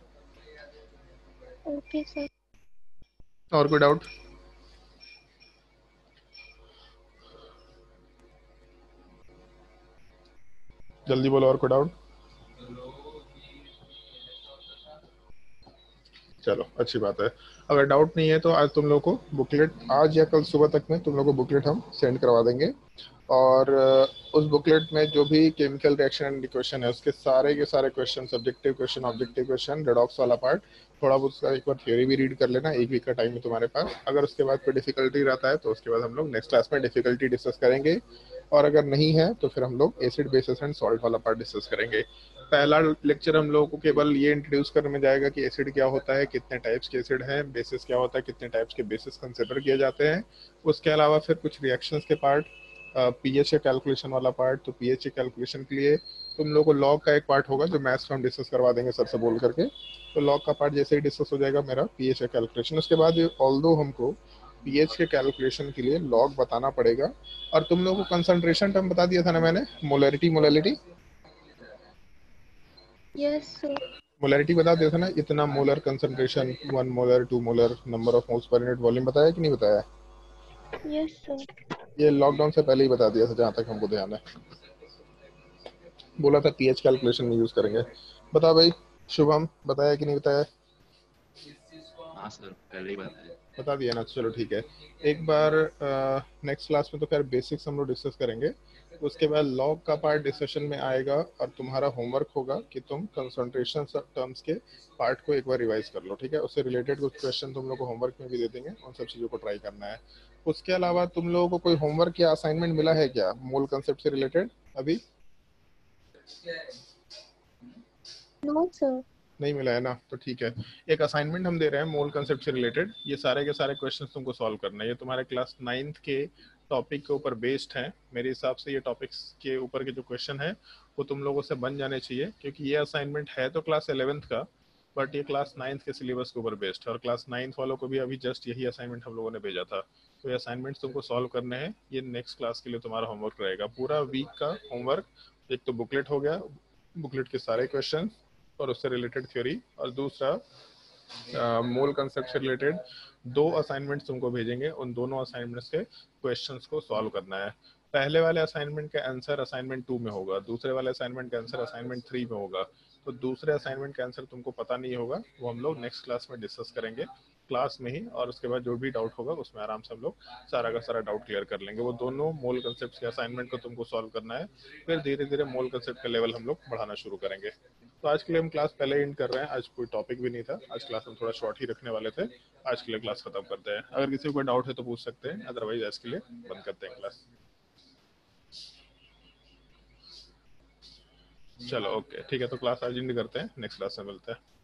Speaker 2: Okay sir.
Speaker 1: और कोई डाउट? जल्दी बोलो, और कोई डाउट? चलो अच्छी बात है। अगर डाउट नहीं है तो आज तुम लोग को बुकलेट, आज या कल सुबह तक में तुम लोग को बुकलेट हम सेंड करवा देंगे, और उस बुकलेट में जो भी केमिकल रिएक्शन एंड क्वेश्चन है उसके सारे के सारे question, subjective question, objective question, redox वाला पार्ट, थोड़ा बहुत उसका एक बार थ्योरी भी रीड कर लेना, एक वीक का टाइम है तुम्हारे पास। अगर उसके बाद कोई डिफिकल्टी रहता है तो उसके बाद हम लोग नेक्स्ट क्लास में डिफिकल्टी डिस्कस करेंगे, और अगर नहीं है तो फिर हम लोग एसिड बेसिस एंड सॉल्ट वाला पार्ट डिस्कस करेंगे। पहला लेक्चर हम लोगों को केवल ये इंट्रोड्यूस करने में जाएगा कि एसिड क्या होता है, कितने टाइप्स के एसिड हैं, बेसिस क्या होता है, कितने टाइप्स के बेसिस कंसिडर किए जाते हैं। उसके अलावा फिर कुछ रिएक्शंस के पार्ट, पीएच के कैलकुलेशन वाला पार्ट, तो पीएच के कैलकुलेशन के लिए तुम लोग को लॉग का एक पार्ट होगा जो मैथ्स में हम डिस्कस करवा देंगे सर से बोल करके। तो लॉग का पार्ट जैसे ही डिस्कस हो जाएगा मेरा पीएच का कैलकुलेशन, उसके बाद ऑल्दो हमको पीएच के कैलकुलेशन के लिए लॉग बताना पड़ेगा। और तुम लोगों को कंसंट्रेशन टर्म बता दिया था ना मैंने, molarity molality
Speaker 2: yes sir.
Speaker 1: Molarity बता दिया था ना, इतना molar concentration, one molar, two molar, number of moles per unit volume, बताया कि नहीं बताया?
Speaker 2: Yes sir.
Speaker 1: ये लॉकडाउन से पहले ही बता दिया था जहाँ तक हमको ध्यान है। बोला था पीएच कैलकुलेशन में यूज करेंगे। बता भाई शुभम, बताया कि नहीं बताया?
Speaker 7: हाँ सर, पहले ही बताया।
Speaker 1: बता दिया ना, चलो ठीक है। एक बार नेक्स्ट क्लास में तो खैर बेसिक्स हम लोग डिस्कस करेंगे, उसके बाद लॉग का पार्ट डिस्कशन में आएगा, और तुम्हारा होमवर्क होगा कि तुम कंसंट्रेशन टर्म्स के पार्ट को एक बार रिवाइज कर लो, ठीक है? उससे रिलेटेड कुछ क्वेश्चन तुम लोग को होमवर्क में भी दे देंगे, उन सब चीज़ों को ट्राई करना है। उसके अलावा तुम लोगों को कोई होमवर्क या असाइनमेंट मिला है क्या मोल कंसेप्ट से रिलेटेड अभी?
Speaker 2: No sir.
Speaker 1: नहीं मिला है ना, तो ठीक है। एक असाइनमेंट हम दे रहे हैं मोल कंसेप्ट से रिलेटेड, ये सारे के सारे क्वेश्चंस तुमको सॉल्व करना है। ये तुम्हारे क्लास नाइन्थ के टॉपिक के ऊपर बेस्ड हैं। मेरे हिसाब से ये टॉपिक्स के ऊपर के जो क्वेश्चन है वो तुम लोगों से बन जाने चाहिए, क्योंकि ये असाइनमेंट है तो क्लास इलेवेंथ का, बट ये क्लास नाइन्थ के सिलेबस के ऊपर बेस्ड है, और क्लास नाइन्थ वालों को भी अभी जस्ट यही असाइनमेंट हम लोगों ने भेजा था। तो ये असाइनमेंट तुमको सॉल्व करने हैं, ये नेक्स्ट क्लास के लिए तुम्हारा होमवर्क रहेगा। पूरा वीक का होमवर्क, एक तो बुकलेट हो गया, बुकलेट के सारे क्वेश्चन और उससे रिलेटेड थ्योरी, और दूसरा मोल कंसेप्ट से रिलेटेड दो असाइनमेंट्स तुमको भेजेंगे, उन दोनों असाइनमेंट्स के क्वेश्चंस को सॉल्व करना है। पहले वाले असाइनमेंट का आंसर असाइनमेंट टू में होगा, दूसरे वाले असाइनमेंट का आंसर असाइनमेंट थ्री में होगा। तो दूसरे असाइनमेंट का आंसर तुमको पता नहीं होगा, वो हम लोग नेक्स्ट क्लास में डिस्कस करेंगे क्लास में ही, और उसके बाद जो भी डाउट होगा उसमें आराम से हम लोग सारा का सारा डाउट क्लियर कर लेंगे। वो दोनों मोल कंसेप्ट के असाइनमेंट को तुमको सॉल्व करना है, फिर धीरे धीरे मोल कंसेप्ट का लेवल हम लोग बढ़ाना शुरू करेंगे। तो आज के लिए हम क्लास पहले एंड कर रहे हैं, आज कोई टॉपिक भी नहीं था, आज क्लास हम थोड़ा शॉर्ट ही रखने वाले थे। आज के लिए क्लास खत्म करते हैं, अगर किसी को कोई डाउट है तो पूछ सकते हैं, अदरवाइज आज के लिए बंद करते हैं क्लास। चलो ओके ठीक है, तो क्लास आज एंड करते हैं, नेक्स्ट क्लास में मिलते हैं।